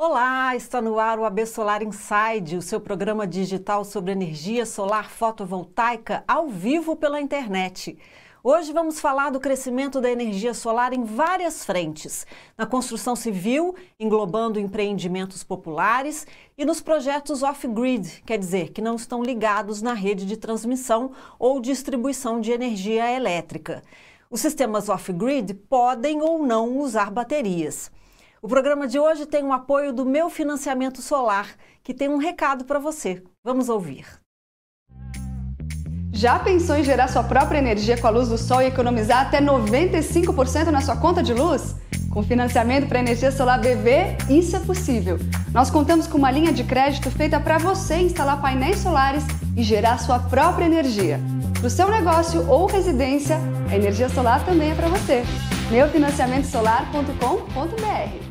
Olá, está no ar o AB Solar Inside, o seu programa digital sobre energia solar fotovoltaica ao vivo pela internet. Hoje vamos falar do crescimento da energia solar em várias frentes, na construção civil, englobando empreendimentos populares, e nos projetos off-grid, quer dizer, que não estão ligados na rede de transmissão ou distribuição de energia elétrica. Os sistemas off-grid podem ou não usar baterias. O programa de hoje tem o apoio do Meu Financiamento Solar, que tem um recado para você. Vamos ouvir. Já pensou em gerar sua própria energia com a luz do sol e economizar até 95% na sua conta de luz? Com financiamento para energia solar BV, isso é possível. Nós contamos com uma linha de crédito feita para você instalar painéis solares e gerar sua própria energia. Para o seu negócio ou residência, a energia solar também é para você. meufinanciamentosolar.com.br.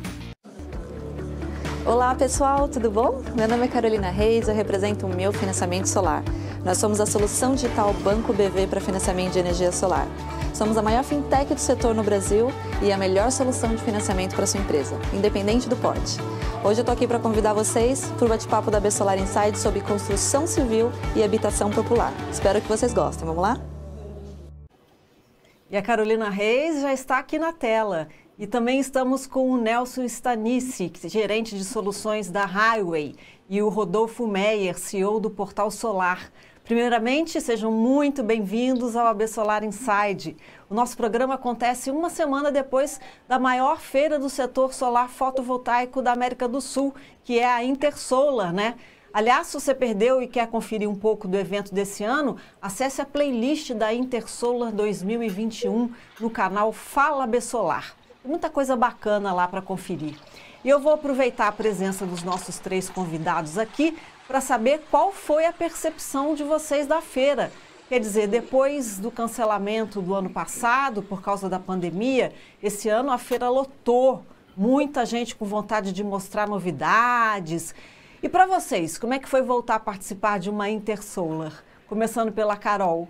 Olá pessoal, tudo bom? Meu nome é Carolina Reis, eu represento o Meu Financiamento Solar. Nós somos a solução digital Banco BV para financiamento de energia solar. Somos a maior fintech do setor no Brasil e a melhor solução de financiamento para sua empresa, independente do porte. Hoje eu estou aqui para convidar vocês para o bate-papo da AB Solar Inside sobre construção civil e habitação popular. Espero que vocês gostem, vamos lá? E a Carolina Reis já está aqui na tela. E também estamos com o Nelson Stanici, gerente de soluções da Highway, e o Rodolfo Meyer, CEO do Portal Solar. Primeiramente, sejam muito bem-vindos ao AB Solar Inside. O nosso programa acontece uma semana depois da maior feira do setor solar fotovoltaico da América do Sul, que é a Intersolar, né? Aliás, se você perdeu e quer conferir um pouco do evento desse ano, acesse a playlist da Intersolar 2021 no canal Fala AB Solar. Tem muita coisa bacana lá para conferir. E eu vou aproveitar a presença dos nossos três convidados aqui para saber qual foi a percepção de vocês da feira. Quer dizer, depois do cancelamento do ano passado, por causa da pandemia, esse ano a feira lotou. Muita gente com vontade de mostrar novidades. E para vocês, como é que foi voltar a participar de uma Intersolar? Começando pela Carol.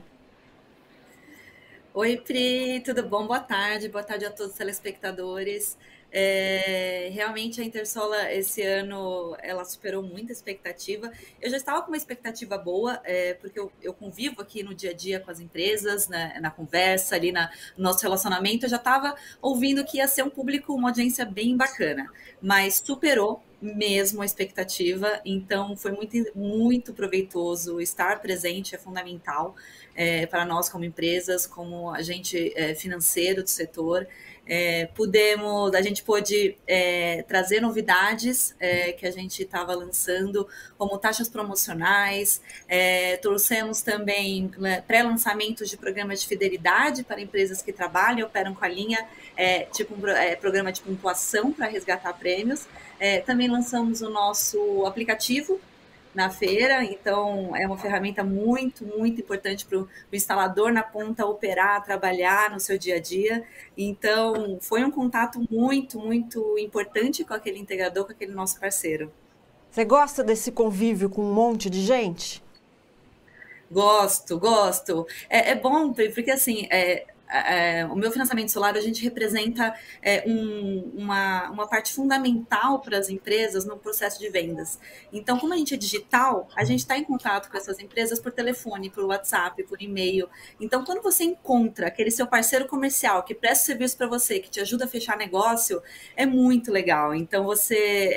Oi, Pri, tudo bom? Boa tarde a todos os telespectadores. Realmente a Intersolar esse ano ela superou muita expectativa. Eu já estava com uma expectativa boa, porque eu convivo aqui no dia a dia com as empresas, né, na conversa, ali no nosso relacionamento, eu já estava ouvindo que ia ser um público, uma audiência bem bacana, mas superou mesmo a expectativa, então foi muito, muito proveitoso. Estar presente é fundamental para nós como empresas, como agente financeiro do setor. A gente pôde trazer novidades que a gente estava lançando, como taxas promocionais, trouxemos também pré-lançamentos de programas de fidelidade para empresas que trabalham e operam com a linha, programa de pontuação para resgatar prêmios. Também lançamos o nosso aplicativo na feira, então é uma ferramenta muito, muito importante para o instalador na ponta operar, trabalhar no seu dia a dia. Então, foi um contato muito, muito importante com aquele integrador, com aquele nosso parceiro. Você gosta desse convívio com um monte de gente? Gosto. É bom, porque assim... o Meu Financiamento Solar, a gente representa uma parte fundamental para as empresas no processo de vendas. Então, como a gente é digital, a gente está em contato com essas empresas por telefone, por WhatsApp, por e-mail. Então, quando você encontra aquele seu parceiro comercial que presta serviço para você, que te ajuda a fechar negócio, é muito legal. Então, a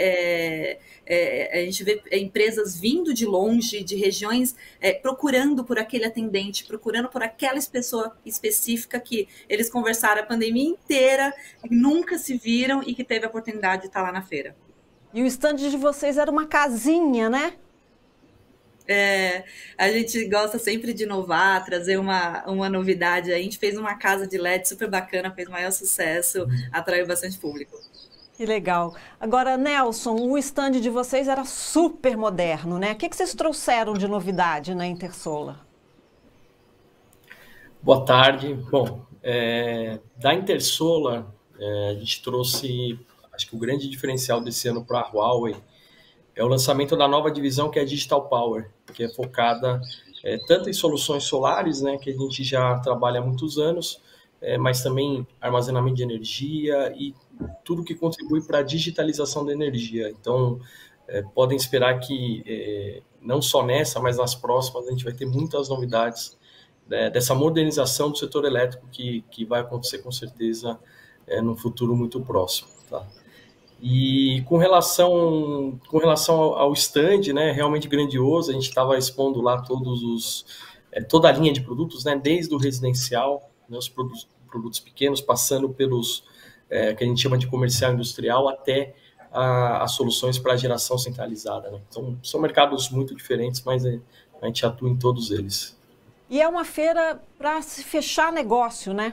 gente vê empresas vindo de longe, de regiões, procurando por aquele atendente, procurando por aquela pessoa específica que eles conversaram a pandemia inteira, nunca se viram e que teve a oportunidade de estar lá na feira. E o stand de vocês era uma casinha, né? A gente gosta sempre de inovar, trazer uma novidade. A gente fez uma casa de LED super bacana, fez maior sucesso, atraiu bastante público. Que legal. Agora, Nelson, o stand de vocês era super moderno, né? O que vocês trouxeram de novidade na Intersolar? Boa tarde. Bom, da Intersolar, a gente trouxe, acho que o grande diferencial desse ano para a Huawei é o lançamento da nova divisão que é a Digital Power, que é focada tanto em soluções solares, né, que a gente já trabalha há muitos anos, mas também armazenamento de energia e tudo que contribui para a digitalização da energia. Então, podem esperar que não só nessa, mas nas próximas, a gente vai ter muitas novidades dessa modernização do setor elétrico que vai acontecer com certeza no futuro muito próximo. Tá? E com relação ao stand, né, realmente grandioso, a gente estava expondo lá toda a linha de produtos, né, desde o residencial, né, os produtos pequenos, passando pelos que a gente chama de comercial industrial, até as soluções para a geração centralizada. Né? Então, são mercados muito diferentes, mas a gente atua em todos eles. E é uma feira para se fechar negócio, né?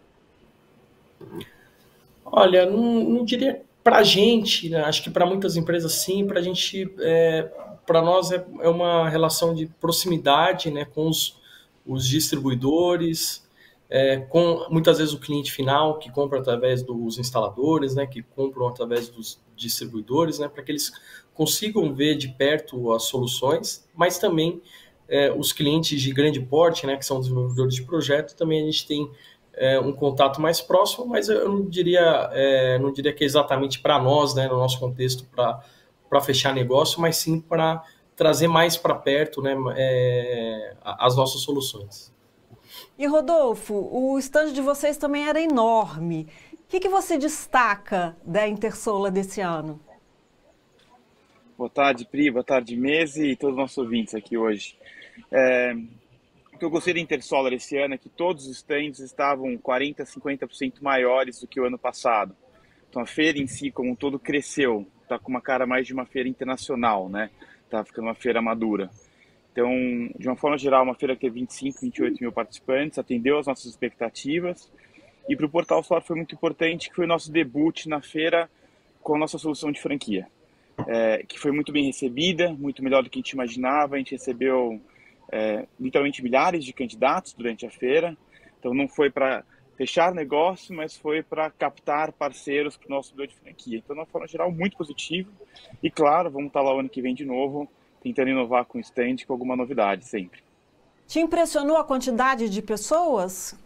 Olha, não diria para a gente, né? Acho que para muitas empresas sim, para a gente, para nós é uma relação de proximidade, né, com os distribuidores, com muitas vezes o cliente final que compra através dos instaladores, né, que compram através dos distribuidores, né, para que eles consigam ver de perto as soluções, mas também os clientes de grande porte, né, que são desenvolvedores de projeto, também a gente tem um contato mais próximo, mas eu não diria que é exatamente para nós, né, no nosso contexto, para fechar negócio, mas sim para trazer mais para perto, né, as nossas soluções. E Rodolfo, o stand de vocês também era enorme. O que você destaca da Intersolar desse ano? Boa tarde, Pri, boa tarde, Mese e todos os nossos ouvintes aqui hoje. O que eu gostei da Intersolar esse ano é que todos os stands estavam 40%, 50% maiores do que o ano passado. Então a feira em si, como um todo, cresceu. Está com uma cara mais de uma feira internacional, né? Está ficando uma feira madura. Então, de uma forma geral, uma feira que teve 25, 28 mil participantes, atendeu às nossas expectativas. E para o Portal Solar foi muito importante, que foi o nosso debut na feira com a nossa solução de franquia. Que foi muito bem recebida, muito melhor do que a gente imaginava. A gente recebeu literalmente milhares de candidatos durante a feira. Então não foi para fechar negócio, mas foi para captar parceiros para o nosso modelo de franquia. Então, de uma forma geral, muito positivo. E claro, vamos estar lá o ano que vem de novo, tentando inovar com o stand, com alguma novidade sempre. Te impressionou a quantidade de pessoas?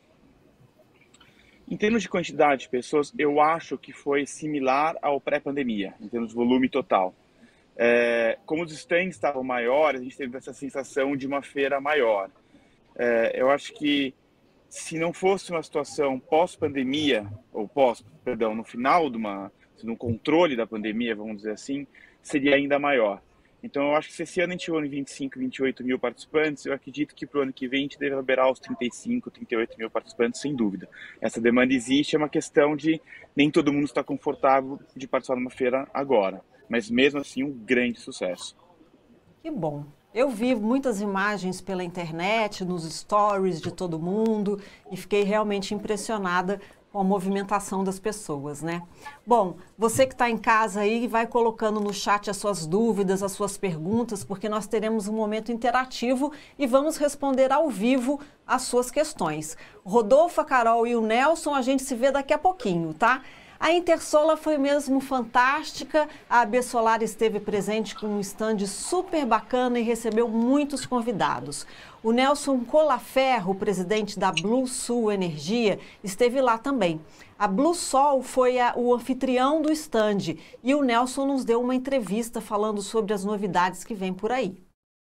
Em termos de quantidade de pessoas, eu acho que foi similar ao pré-pandemia, em termos de volume total. Como os stands estavam maiores, a gente teve essa sensação de uma feira maior. Eu acho que se não fosse uma situação pós-pandemia, ou no final no controle da pandemia, vamos dizer assim, seria ainda maior. Então, eu acho que se esse ano a gente chegou em 25, 28 mil participantes, eu acredito que para o ano que vem a gente deve beirar os 35, 38 mil participantes, sem dúvida. Essa demanda existe, é uma questão de nem todo mundo está confortável de participar de uma feira agora. Mas mesmo assim, um grande sucesso. Que bom. Eu vi muitas imagens pela internet, nos stories de todo mundo e fiquei realmente impressionada com a movimentação das pessoas, né? Bom, você que está em casa aí, vai colocando no chat as suas dúvidas, as suas perguntas, porque nós teremos um momento interativo e vamos responder ao vivo as suas questões. Rodolfo, a Carol e o Nelson, a gente se vê daqui a pouquinho, tá? A Intersolar foi mesmo fantástica, a AB Solar esteve presente com um stand super bacana e recebeu muitos convidados. O Nelson Colaferro, presidente da Blue Sul Energia, esteve lá também. A Blue Sol foi o anfitrião do stand e o Nelson nos deu uma entrevista falando sobre as novidades que vêm por aí.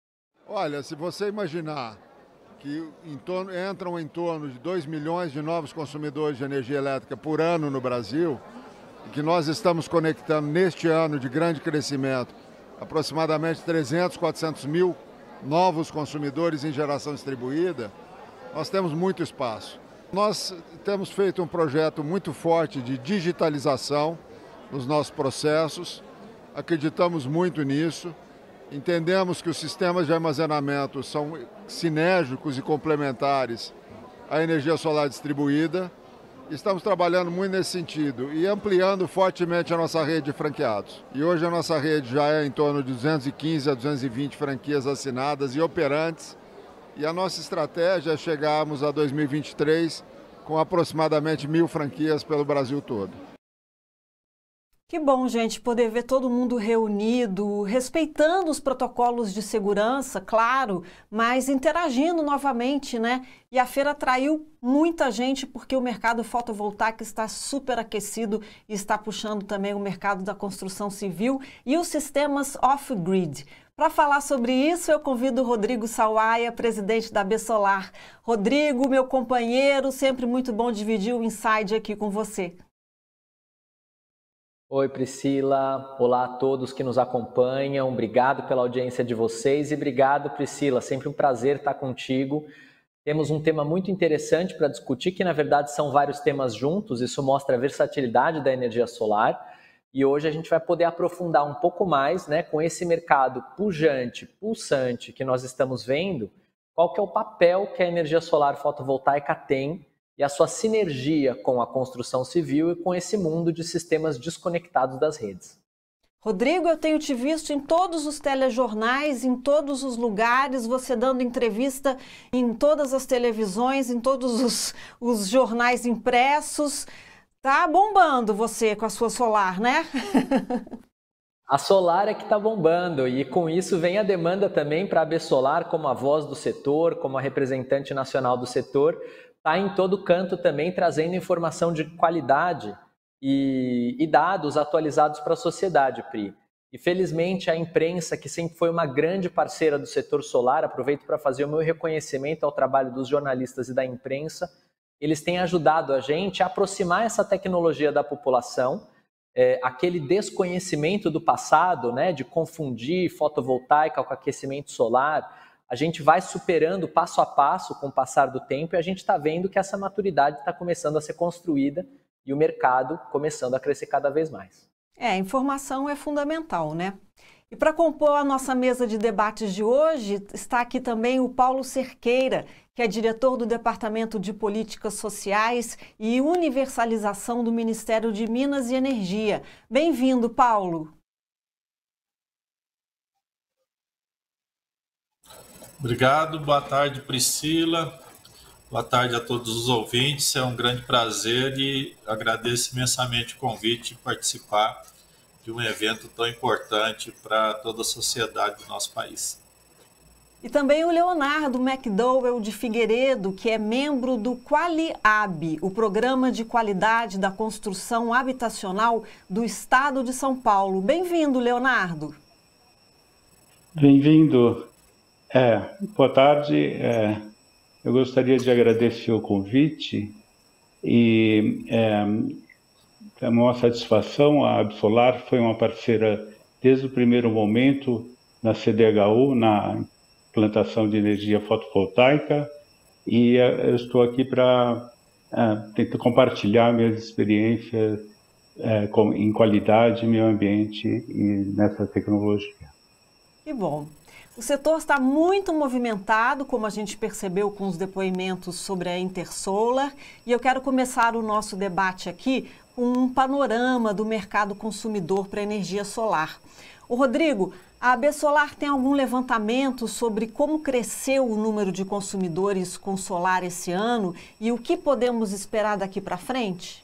Olha, se você imaginar que entram em torno de 2 milhões de novos consumidores de energia elétrica por ano no Brasil, e que nós estamos conectando neste ano de grande crescimento aproximadamente 300, 400 mil novos consumidores em geração distribuída, nós temos muito espaço. Nós temos feito um projeto muito forte de digitalização nos nossos processos, acreditamos muito nisso. Entendemos que os sistemas de armazenamento são sinérgicos e complementares à energia solar distribuída. Estamos trabalhando muito nesse sentido e ampliando fortemente a nossa rede de franqueados. E hoje a nossa rede já é em torno de 215 a 220 franquias assinadas e operantes. E a nossa estratégia é chegarmos a 2023 com aproximadamente 1.000 franquias pelo Brasil todo. Que bom, gente, poder ver todo mundo reunido, respeitando os protocolos de segurança, claro, mas interagindo novamente, né? E a feira atraiu muita gente porque o mercado fotovoltaico está super aquecido e está puxando também o mercado da construção civil e os sistemas off-grid. Para falar sobre isso, eu convido o Rodrigo Sawaia, presidente da Absolar. Rodrigo, meu companheiro, sempre muito bom dividir o Inside aqui com você. Oi, Priscila. Olá a todos que nos acompanham. Obrigado pela audiência de vocês e obrigado, Priscila. Sempre um prazer estar contigo. Temos um tema muito interessante para discutir, que na verdade são vários temas juntos. Isso mostra a versatilidade da energia solar. E hoje a gente vai poder aprofundar um pouco mais, né, com esse mercado pujante, pulsante que nós estamos vendo, qual que é o papel que a energia solar fotovoltaica tem e a sua sinergia com a construção civil e com esse mundo de sistemas desconectados das redes. Rodrigo, eu tenho te visto em todos os telejornais, em todos os lugares, você dando entrevista em todas as televisões, em todos os jornais impressos. Tá bombando você com a sua solar, né? A solar é que está bombando e com isso vem a demanda também para a Absolar como a voz do setor, como a representante nacional do setor, está em todo canto também trazendo informação de qualidade e dados atualizados para a sociedade, Pri. E felizmente a imprensa, que sempre foi uma grande parceira do setor solar, aproveito para fazer o meu reconhecimento ao trabalho dos jornalistas e da imprensa, eles têm ajudado a gente a aproximar essa tecnologia da população, aquele desconhecimento do passado, né, de confundir fotovoltaica com aquecimento solar. A gente vai superando passo a passo com o passar do tempo e a gente está vendo que essa maturidade está começando a ser construída e o mercado começando a crescer cada vez mais. Informação é fundamental, né? E para compor a nossa mesa de debates de hoje, está aqui também o Paulo Cerqueira, que é diretor do Departamento de Políticas Sociais e Universalização do Ministério de Minas e Energia. Bem-vindo, Paulo. Obrigado, boa tarde, Priscila. Boa tarde a todos os ouvintes. É um grande prazer e agradeço imensamente o convite de participar de um evento tão importante para toda a sociedade do nosso país. E também o Leonardo McDowell de Figueiredo, que é membro do QualiHab, o Programa de Qualidade da Construção Habitacional do Estado de São Paulo. Bem-vindo, Leonardo. Bem-vindo. Boa tarde. Eu gostaria de agradecer o convite e é uma satisfação. A Absolar foi uma parceira desde o primeiro momento na CDHU, na implantação de energia fotovoltaica, e eu estou aqui para tentar compartilhar minhas experiências em qualidade, meio ambiente e nessa tecnologia. Que bom. O setor está muito movimentado, como a gente percebeu com os depoimentos sobre a Intersolar, e eu quero começar o nosso debate aqui com um panorama do mercado consumidor para energia solar. O Rodrigo, a Absolar tem algum levantamento sobre como cresceu o número de consumidores com solar esse ano e o que podemos esperar daqui para frente?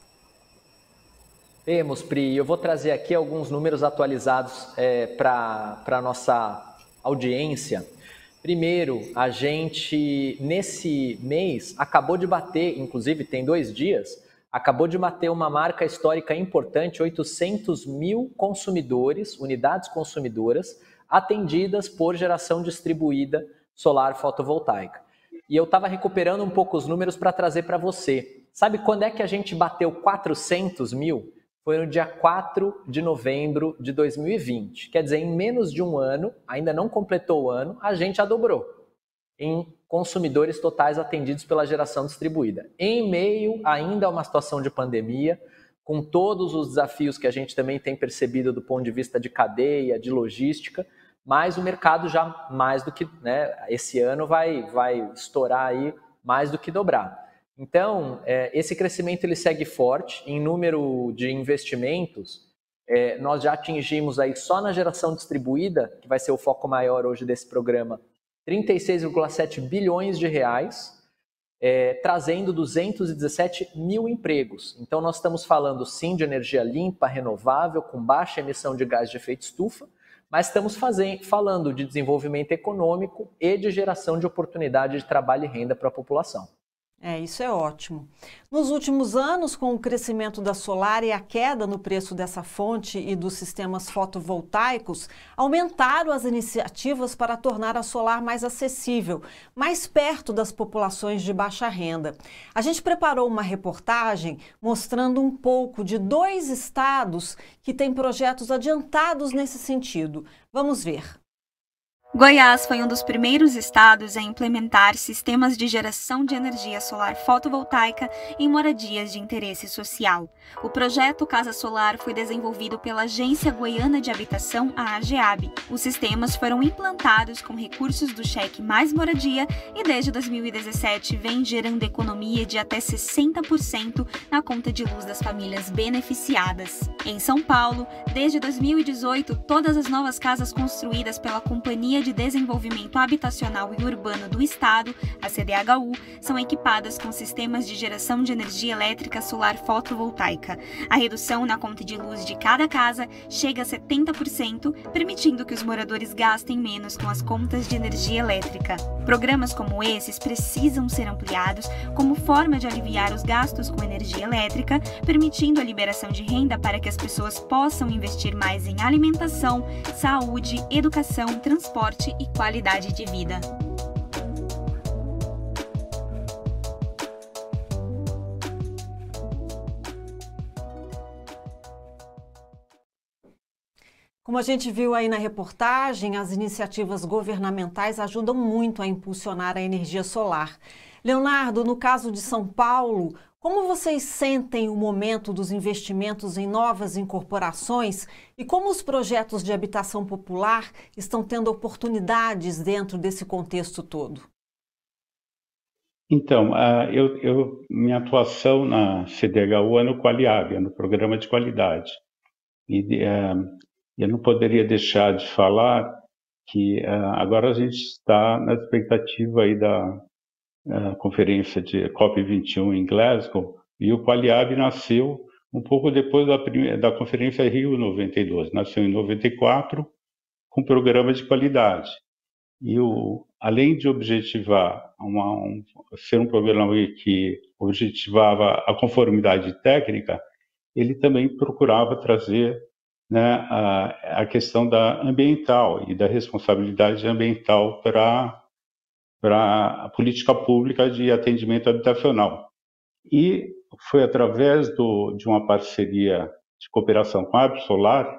Temos, Pri. Eu vou trazer aqui alguns números atualizados para a nossa audiência. Primeiro, a gente, nesse mês, acabou de bater, inclusive tem 2 dias, acabou de bater uma marca histórica importante, 800 mil consumidores, unidades consumidoras, atendidas por geração distribuída solar fotovoltaica. E eu estava recuperando um pouco os números para trazer para você. Sabe quando é que a gente bateu 400 mil? Foi no dia 4 de novembro de 2020. Quer dizer, em menos de um ano, ainda não completou o ano, a gente já dobrou em consumidores totais atendidos pela geração distribuída. Em meio ainda a uma situação de pandemia, com todos os desafios que a gente também tem percebido do ponto de vista de cadeia, de logística, mas o mercado já mais do que, né, esse ano vai estourar aí mais do que dobrar. Então, esse crescimento ele segue forte. Em número de investimentos, nós já atingimos aí só na geração distribuída, que vai ser o foco maior hoje desse programa, 36,7 bilhões de reais. trazendo 217 mil empregos. Então, nós estamos falando, sim, de energia limpa, renovável, com baixa emissão de gás de efeito estufa, mas estamos falando de desenvolvimento econômico e de geração de oportunidade de trabalho e renda para a população. Isso é ótimo. Nos últimos anos, com o crescimento da solar e a queda no preço dessa fonte e dos sistemas fotovoltaicos, aumentaram as iniciativas para tornar a solar mais acessível, mais perto das populações de baixa renda. A gente preparou uma reportagem mostrando um pouco de 2 estados que têm projetos adiantados nesse sentido. Vamos ver. Goiás foi um dos primeiros estados a implementar sistemas de geração de energia solar fotovoltaica em moradias de interesse social. O projeto Casa Solar foi desenvolvido pela Agência Goiana de Habitação, a AGEAB. Os sistemas foram implantados com recursos do Cheque Mais Moradia e desde 2017 vem gerando economia de até 60% na conta de luz das famílias beneficiadas. Em São Paulo, desde 2018, todas as novas casas construídas pela Companhia de Desenvolvimento Habitacional e Urbano do Estado, a CDHU, são equipadas com sistemas de geração de energia elétrica solar fotovoltaica. A redução na conta de luz de cada casa chega a 70%, permitindo que os moradores gastem menos com as contas de energia elétrica. Programas como esses precisam ser ampliados como forma de aliviar os gastos com energia elétrica, permitindo a liberação de renda para que as pessoas possam investir mais em alimentação, saúde, educação, transporte e qualidade de vida. Como a gente viu aí na reportagem, as iniciativas governamentais ajudam muito a impulsionar a energia solar. Leonardo, no caso de São Paulo, como vocês sentem o momento dos investimentos em novas incorporações e como os projetos de habitação popular estão tendo oportunidades dentro desse contexto todo? Então, minha atuação na CDHU é no Qualiab, no Programa de Qualidade. E eu não poderia deixar de falar que agora a gente está na expectativa aí da conferência de COP21 em Glasgow, e o Qualiab nasceu um pouco depois da conferência Rio 92, nasceu em 94 com programa de qualidade. E além de objetivar ser um programa que objetivava a conformidade técnica, ele também procurava trazer, né, a questão da ambiental e da responsabilidade ambiental para a política pública de atendimento habitacional. E foi através de uma parceria de cooperação com a Absolar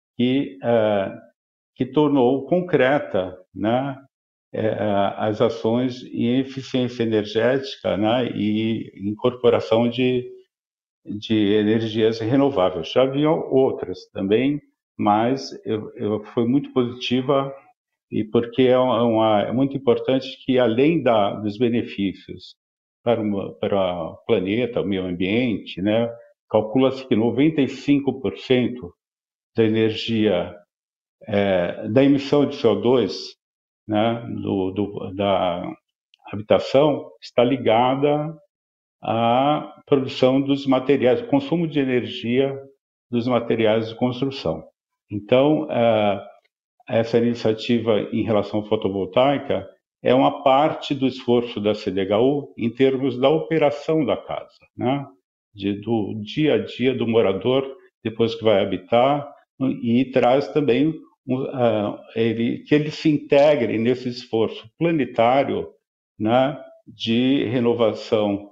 que tornou concreta, né, as ações em eficiência energética, né, e incorporação de energias renováveis. Já havia outras também, mas foi muito positiva, e porque é muito importante que, além dos benefícios para o planeta, o meio ambiente, né, calcula-se que 95% da energia, da emissão de CO2, né, da habitação, está ligada à produção dos materiais, consumo de energia dos materiais de construção. Então, essa iniciativa em relação à fotovoltaica é uma parte do esforço da CDHU em termos da operação da casa, né? Do dia a dia do morador depois que vai habitar, e traz também que ele se integre nesse esforço planetário, né, de renovação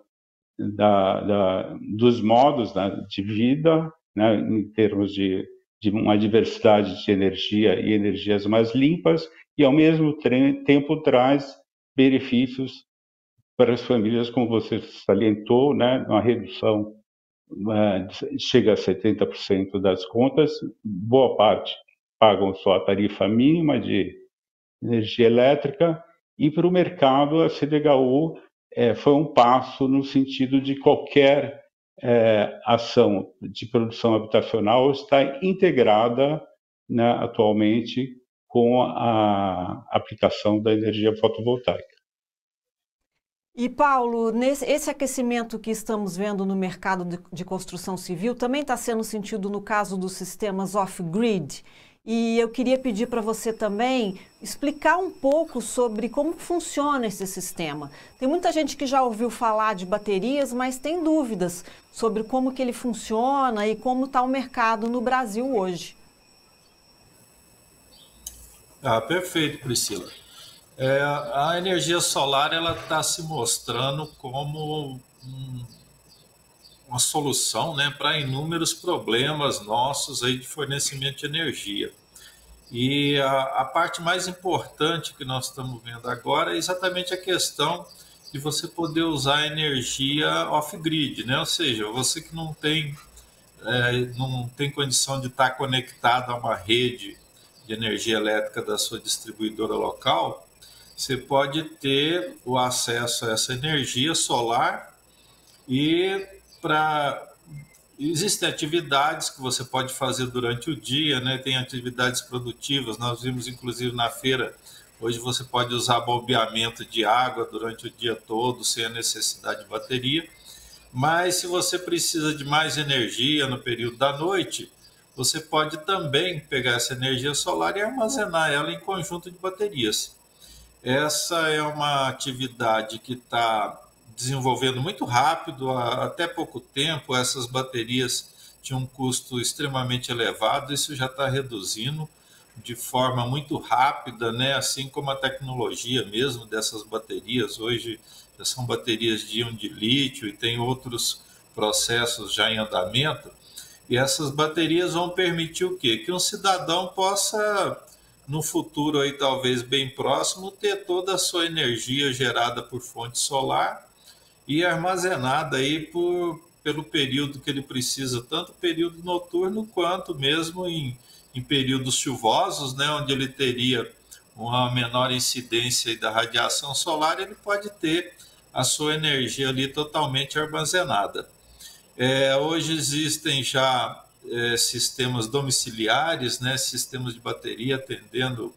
dos modos, né, de vida, né, em termos de uma diversidade de energia e energias mais limpas, e ao mesmo tempo traz benefícios para as famílias, como você salientou, né, uma redução chega a 70% das contas, boa parte pagam só a tarifa mínima de energia elétrica, e para o mercado a CDHU foi um passo no sentido de qualquer ação de produção habitacional está integrada, né, atualmente com a aplicação da energia fotovoltaica. E, Paulo, esse aquecimento que estamos vendo no mercado de construção civil também está sendo sentido no caso dos sistemas off-grid. E eu queria pedir para você também explicar um pouco sobre como funciona esse sistema. Tem muita gente que já ouviu falar de baterias, mas tem dúvidas sobre como que ele funciona e como está o mercado no Brasil hoje. Perfeito, Priscila. A energia solar ela está se mostrando como uma solução, né, para inúmeros problemas nossos aí de fornecimento de energia. E a parte mais importante que nós estamos vendo agora é exatamente a questão de você poder usar a energia off-grid, né? Ou seja, você que não tem condição de estar conectado a uma rede de energia elétrica da sua distribuidora local, você pode ter o acesso a essa energia solar e existem atividades que você pode fazer durante o dia, né? Tem atividades produtivas, nós vimos inclusive na feira, hoje você pode usar bombeamento de água durante o dia todo, sem a necessidade de bateria, mas se você precisa de mais energia no período da noite, você pode também pegar essa energia solar e armazenar ela em conjunto de baterias. Essa é uma atividade que está desenvolvendo muito rápido. Até pouco tempo, essas baterias tinham um custo extremamente elevado, isso já está reduzindo de forma muito rápida, né? Assim como a tecnologia mesmo dessas baterias. Hoje já são baterias de íon de lítio e tem outros processos já em andamento. E essas baterias vão permitir o quê? Que um cidadão possa, no futuro aí talvez bem próximo, ter toda a sua energia gerada por fonte solar e armazenada aí pelo período que ele precisa, tanto período noturno quanto mesmo em períodos chuvosos, né, onde ele teria uma menor incidência aí da radiação solar, ele pode ter a sua energia ali totalmente armazenada. Hoje existem já sistemas domiciliares, né, sistemas de bateria atendendo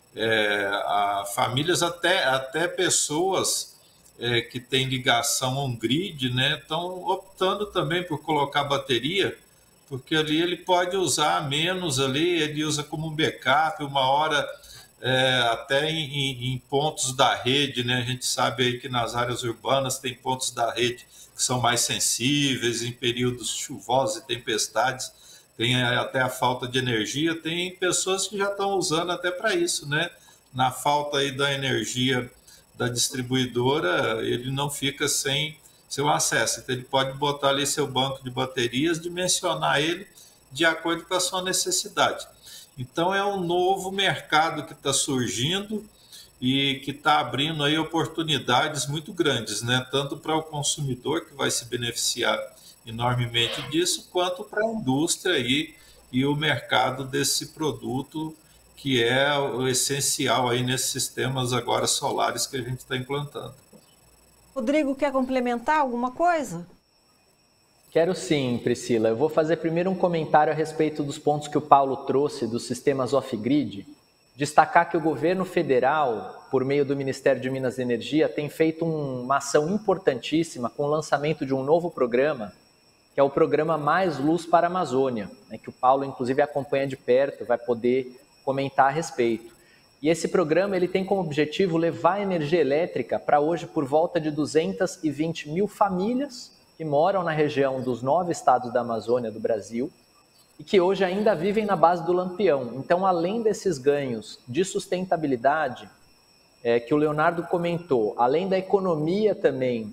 a famílias, até pessoas que têm ligação a um grid, né, estão optando também por colocar bateria, porque ali ele pode usar menos, ali ele usa como um backup, uma hora até em pontos da rede, né, a gente sabe aí que nas áreas urbanas tem pontos da rede que são mais sensíveis em períodos chuvosos e tempestades, tem até a falta de energia, tem pessoas que já estão usando até para isso, né? Na falta aí da energia da distribuidora, ele não fica sem seu acesso, então ele pode botar ali seu banco de baterias, dimensionar ele de acordo com a sua necessidade. Então é um novo mercado que está surgindo e que está abrindo aí oportunidades muito grandes, né? Tanto para o consumidor, que vai se beneficiar enormemente disso, quanto para a indústria e o mercado desse produto, que é o essencial aí nesses sistemas agora solares que a gente está implantando. Rodrigo, quer complementar alguma coisa? Quero sim, Priscila. Eu vou fazer primeiro um comentário a respeito dos pontos que o Paulo trouxe dos sistemas off-grid. Destacar que o governo federal, por meio do Ministério de Minas e Energia, tem feito uma ação importantíssima com o lançamento de um novo programa, que é o programa Mais Luz para a Amazônia, né, que o Paulo, inclusive, acompanha de perto, vai poder comentar a respeito. E esse programa ele tem como objetivo levar energia elétrica para hoje por volta de 220 mil famílias que moram na região dos 9 estados da Amazônia do Brasil, e que hoje ainda vivem na base do lampião. Então, além desses ganhos de sustentabilidade, que o Leonardo comentou, além da economia também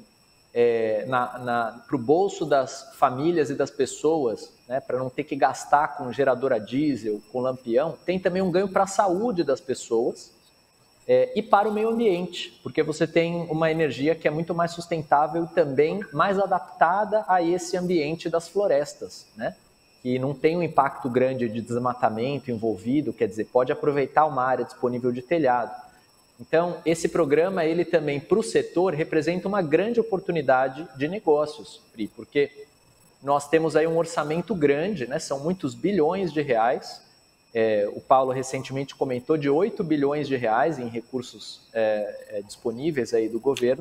para o bolso das famílias e das pessoas, né, para não ter que gastar com gerador a diesel, com lampião, tem também um ganho para a saúde das pessoas e para o meio ambiente, porque você tem uma energia que é muito mais sustentável e também mais adaptada a esse ambiente das florestas, né? Que não tem um impacto grande de desmatamento envolvido, quer dizer, pode aproveitar uma área disponível de telhado. Então, esse programa, ele também, para o setor, representa uma grande oportunidade de negócios, Pri, porque nós temos aí um orçamento grande, né? São muitos bilhões de reais. O Paulo recentemente comentou de 8 bilhões de reais em recursos disponíveis aí do governo,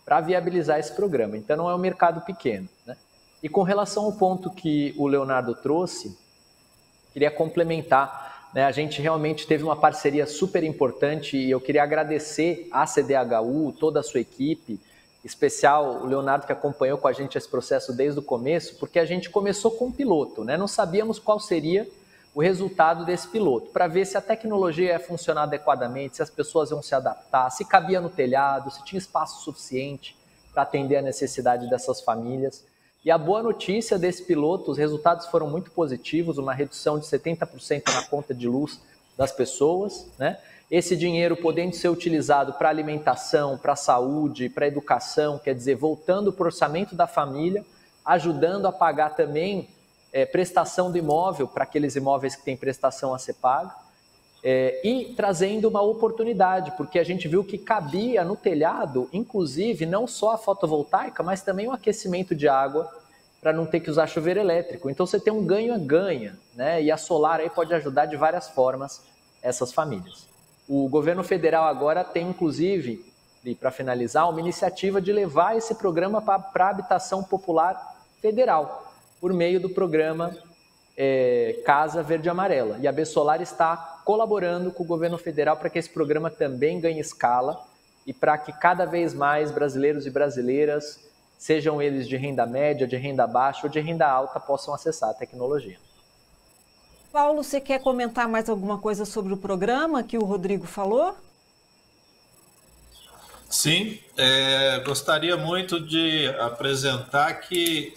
para viabilizar esse programa. Então, não é um mercado pequeno, né? E com relação ao ponto que o Leonardo trouxe, queria complementar, né? A gente realmente teve uma parceria super importante e eu queria agradecer à CDHU, toda a sua equipe, em especial o Leonardo que acompanhou com a gente esse processo desde o começo, porque a gente começou com um piloto, né? Não sabíamos qual seria o resultado desse piloto, para ver se a tecnologia ia funcionar adequadamente, se as pessoas iam se adaptar, se cabia no telhado, se tinha espaço suficiente para atender a necessidade dessas famílias. E a boa notícia desse piloto, os resultados foram muito positivos, uma redução de 70% na conta de luz das pessoas, né? Esse dinheiro podendo ser utilizado para alimentação, para saúde, para educação, quer dizer, voltando para o orçamento da família, ajudando a pagar também prestação do imóvel para aqueles imóveis que têm prestação a ser paga, e trazendo uma oportunidade, porque a gente viu que cabia no telhado, inclusive, não só a fotovoltaica, mas também o aquecimento de água, para não ter que usar chuveiro elétrico. Então você tem um ganha-ganha, né? E a solar aí pode ajudar de várias formas essas famílias. O governo federal agora tem, inclusive, e para finalizar, uma iniciativa de levar esse programa para a habitação popular federal, por meio do programa Casa Verde e Amarela. E a B-Solar está colaborando com o governo federal para que esse programa também ganhe escala e para que cada vez mais brasileiros e brasileiras, sejam eles de renda média, de renda baixa ou de renda alta, possam acessar a tecnologia. Paulo, você quer comentar mais alguma coisa sobre o programa que o Rodrigo falou? Sim, gostaria muito de apresentar que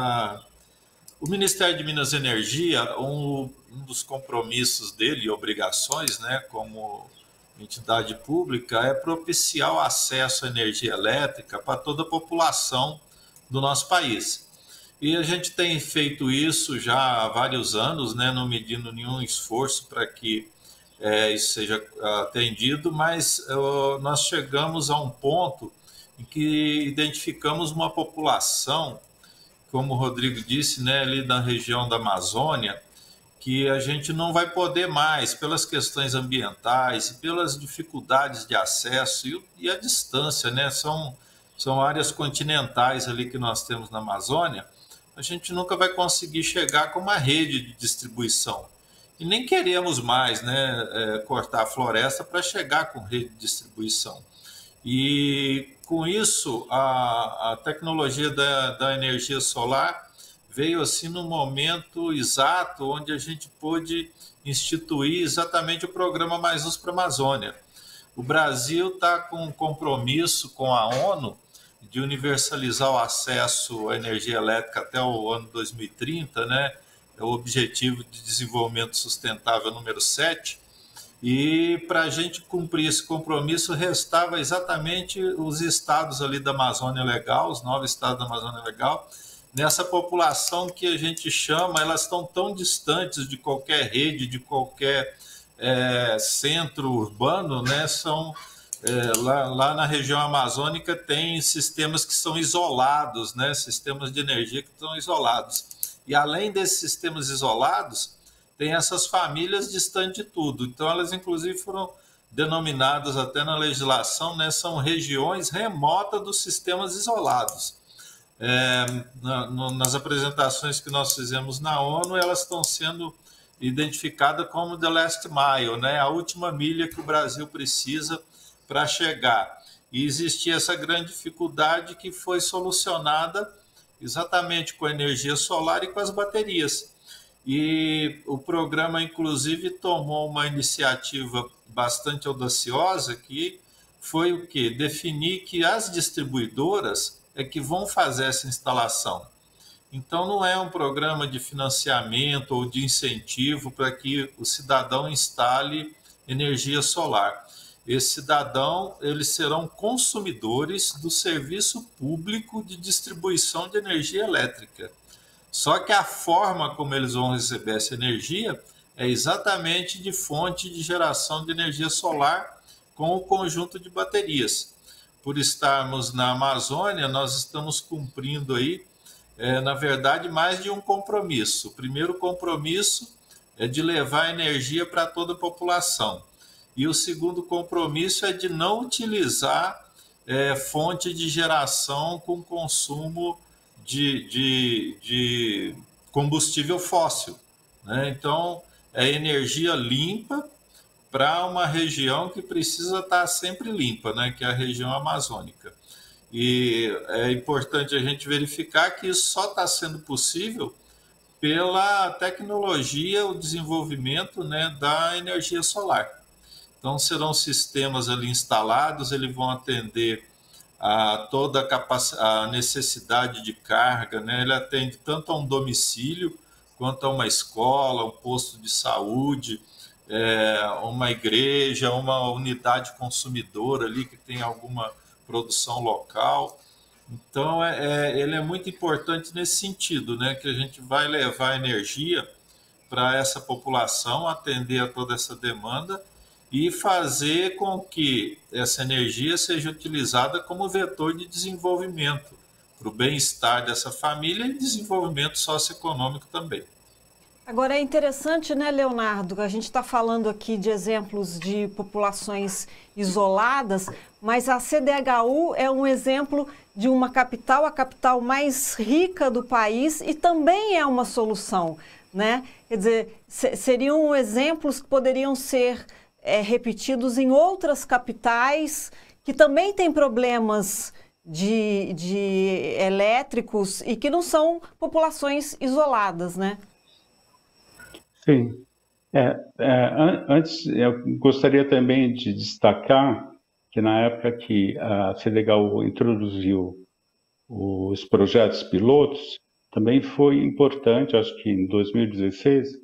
o Ministério de Minas e Energia, um dos compromissos dele e obrigações, né, como entidade pública, é propiciar o acesso à energia elétrica para toda a população do nosso país. E a gente tem feito isso já há vários anos, né, não medindo nenhum esforço para que isso seja atendido, mas nós chegamos a um ponto em que identificamos uma população, como o Rodrigo disse, né, ali na região da Amazônia, que a gente não vai poder mais, pelas questões ambientais e pelas dificuldades de acesso e a distância, né, são áreas continentais ali que nós temos na Amazônia, a gente nunca vai conseguir chegar com uma rede de distribuição. E nem queremos mais, né, cortar a floresta para chegar com rede de distribuição. E com isso, a tecnologia da energia solar veio assim no momento exato onde a gente pôde instituir exatamente o programa Mais Luz para a Amazônia. O Brasil está com um compromisso com a ONU de universalizar o acesso à energia elétrica até o ano 2030, né? É o Objetivo de Desenvolvimento Sustentável número 7, e para a gente cumprir esse compromisso restava exatamente os estados ali da Amazônia Legal, os 9 estados da Amazônia Legal, nessa população que a gente chama, elas estão tão distantes de qualquer rede, de qualquer centro urbano, né? Lá na região amazônica tem sistemas que são isolados, né? Sistemas de energia que estão isolados. E além desses sistemas isolados, tem essas famílias distantes de tudo. Então, elas inclusive foram denominadas até na legislação, né? São regiões remotas dos sistemas isolados. Nas apresentações que nós fizemos na ONU, elas estão sendo identificadas como the last mile, né? A última milha que o Brasil precisa para chegar. E existia essa grande dificuldade que foi solucionada exatamente com a energia solar e com as baterias. E o programa, inclusive, tomou uma iniciativa bastante audaciosa, que foi o quê? Definir que as distribuidoras é que vão fazer essa instalação. Então, não é um programa de financiamento ou de incentivo para que o cidadão instale energia solar. Esse cidadão, eles serão consumidores do serviço público de distribuição de energia elétrica. Só que a forma como eles vão receber essa energia é exatamente de fonte de geração de energia solar com o conjunto de baterias. Por estarmos na Amazônia, nós estamos cumprindo aí, na verdade, mais de um compromisso. O primeiro compromisso é de levar energia para toda a população. E o segundo compromisso é de não utilizar fonte de geração com consumo de combustível fóssil, né? Então, é energia limpa para uma região que precisa estar sempre limpa, né? Que é a região amazônica. E é importante a gente verificar que isso só está sendo possível pela tecnologia, o desenvolvimento, né, da energia solar. Então, serão sistemas ali instalados, eles vão atender a toda a necessidade de carga, né? Ele atende tanto a um domicílio, quanto a uma escola, um posto de saúde, uma igreja, uma unidade consumidora ali que tem alguma produção local. Então, ele é muito importante nesse sentido, né? Que a gente vai levar energia para essa população, atender a toda essa demanda e fazer com que essa energia seja utilizada como vetor de desenvolvimento para o bem-estar dessa família e desenvolvimento socioeconômico também. Agora é interessante, né, Leonardo, a gente está falando aqui de exemplos de populações isoladas, mas a CDHU é um exemplo de uma capital, a capital mais rica do país, e também é uma solução, né? Quer dizer, seriam exemplos que poderiam ser repetidos em outras capitais que também têm problemas de elétricos e que não são populações isoladas, né? Sim. Antes, eu gostaria também de destacar que na época que a CDHU introduziu os projetos pilotos, também foi importante, acho que em 2016,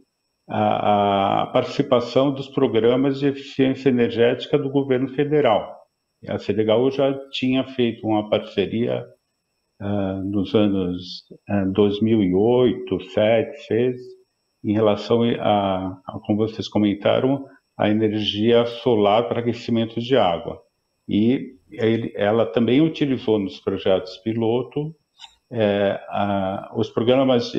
a participação dos programas de eficiência energética do governo federal. A CDHU já tinha feito uma parceria nos anos 2008, 2007, 2006, em relação como vocês comentaram, a energia solar para aquecimento de água. E ela também utilizou nos projetos piloto os programas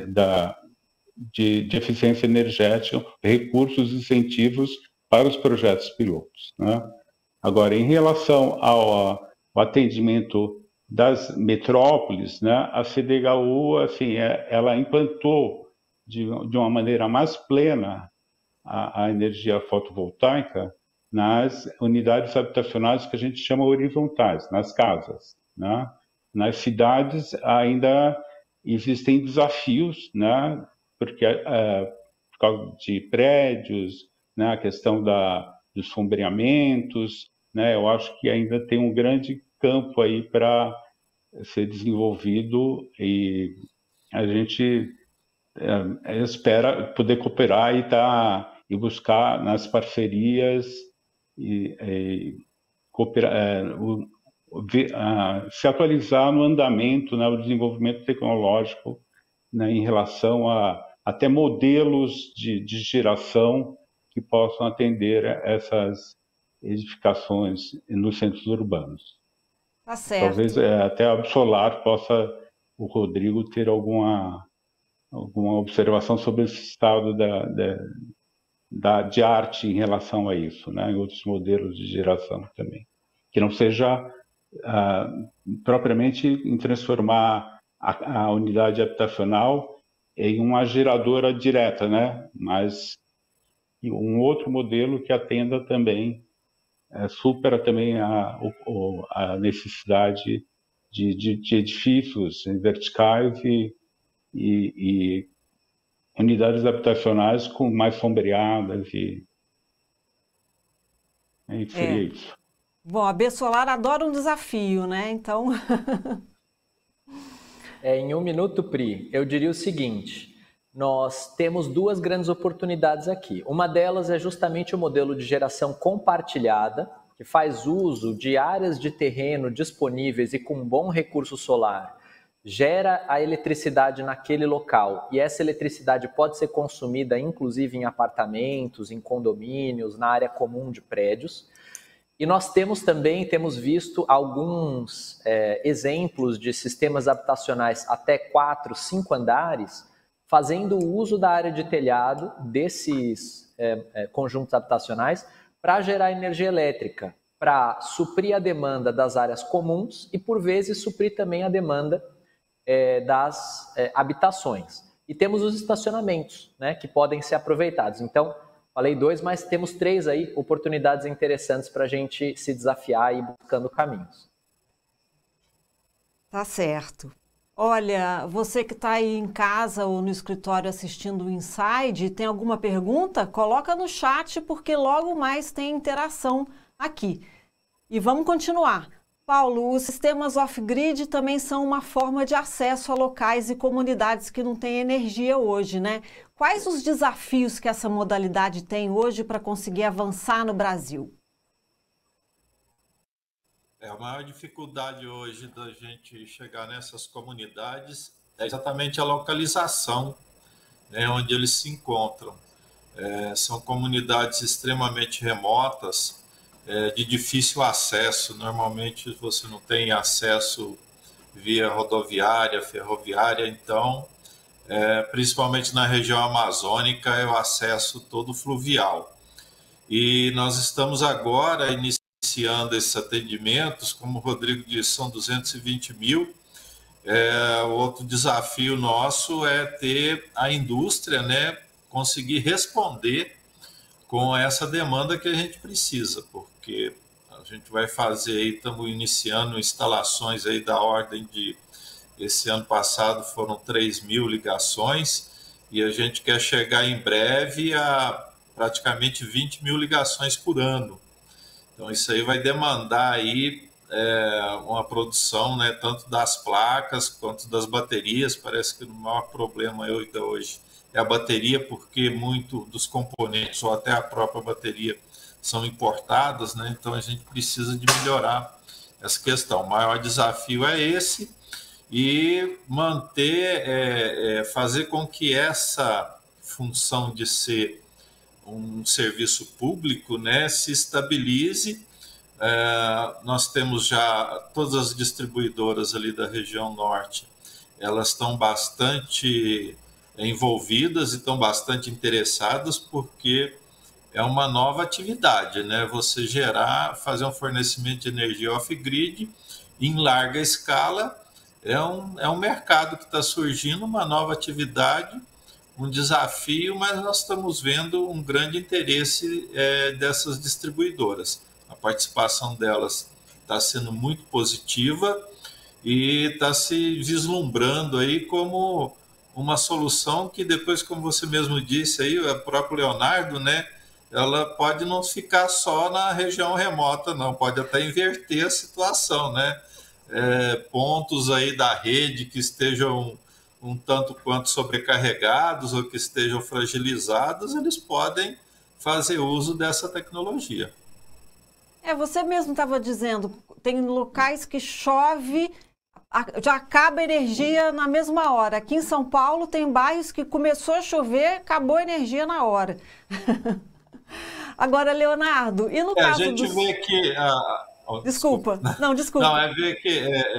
de eficiência energética, recursos e incentivos para os projetos pilotos, né? Agora, em relação ao atendimento das metrópoles, né, a CDHU, assim, ela implantou de uma maneira mais plena a energia fotovoltaica nas unidades habitacionais que a gente chama horizontais, nas casas, né? Nas cidades ainda existem desafios, né? Porque por causa de prédios, né? A questão dos sombreamentos, né? Eu acho que ainda tem um grande campo aí para ser desenvolvido e a gente espera poder cooperar e buscar nas parcerias e cooperar, se atualizar no andamento, né, o desenvolvimento tecnológico, né, em relação a até modelos de geração que possam atender essas edificações nos centros urbanos. Tá certo. Talvez até a Solar possa, o Rodrigo, ter alguma observação sobre esse estado de arte em relação a isso, né? Em outros modelos de geração também. Que não seja propriamente em transformar a unidade habitacional em uma geradora direta, né? Mas um outro modelo que atenda também, supera também a necessidade de edifícios verticais e unidades habitacionais com mais sombreadas seria isso. Bom, a B Solar adora um desafio, né? Então... Em um minuto, Pri, eu diria o seguinte: nós temos duas grandes oportunidades aqui. Uma delas é justamente o modelo de geração compartilhada, que faz uso de áreas de terreno disponíveis e com bom recurso solar, gera a eletricidade naquele local e essa eletricidade pode ser consumida inclusive em apartamentos, em condomínios, na área comum de prédios. E nós temos visto alguns exemplos de sistemas habitacionais até 4, 5 andares fazendo uso da área de telhado desses conjuntos habitacionais para gerar energia elétrica. para suprir a demanda das áreas comuns e, por vezes, suprir também a demanda das habitações. E temos os estacionamentos, né, que podem ser aproveitados. Então, falei 2, mas temos 3 aí, oportunidades interessantes para a gente se desafiar e ir buscando caminhos. Tá certo. Olha, você que está aí em casa ou no escritório assistindo o Inside, tem alguma pergunta? Coloca no chat, porque logo mais tem interação aqui. E vamos continuar. Paulo, os sistemas off-grid também são uma forma de acesso a locais e comunidades que não têm energia hoje, né? Quais os desafios que essa modalidade tem hoje para conseguir avançar no Brasil? A maior dificuldade hoje da gente chegar nessas comunidades é exatamente a localização, né, onde eles se encontram. São comunidades extremamente remotas, de difícil acesso. Normalmente você não tem acesso via rodoviária, ferroviária, então, principalmente na região amazônica, é o acesso todo fluvial. E nós estamos agora iniciando esses atendimentos, como o Rodrigo disse, são 220 mil. Outro desafio nosso é ter a indústria, né, conseguir responder com essa demanda que a gente precisa, porque a gente vai fazer aí, estamos iniciando instalações aí da ordem de, esse ano passado foram 3 mil ligações, e a gente quer chegar em breve a praticamente 20 mil ligações por ano. Então isso aí vai demandar aí uma produção, né, tanto das placas quanto das baterias. Parece que o maior problema hoje é a bateria, porque muito dos componentes ou até a própria bateria são importadas, né? Então a gente precisa de melhorar essa questão. O maior desafio é esse, e manter, fazer com que essa função de ser um serviço público, né, se estabilize. Nós temos já todas as distribuidoras ali da região norte, elas estão bastante envolvidas e estão bastante interessadas, porque é uma nova atividade, né? Você fazer um fornecimento de energia off-grid em larga escala é um mercado que está surgindo, uma nova atividade, um desafio, mas nós estamos vendo um grande interesse dessas distribuidoras. A participação delas está sendo muito positiva e está se vislumbrando aí como uma solução que depois, como você mesmo disse aí, o próprio Leonardo, né, ela pode não ficar só na região remota, não, pode até inverter a situação, né? Pontos aí da rede que estejam um tanto quanto sobrecarregados ou que estejam fragilizados, eles podem fazer uso dessa tecnologia. Você mesmo estava dizendo, tem locais que chove, já acaba a energia na mesma hora. Aqui em São Paulo tem bairros que começou a chover, acabou a energia na hora. Agora, Leonardo, e no caso a gente vê que... Desculpa. Não, desculpa. Não, ver que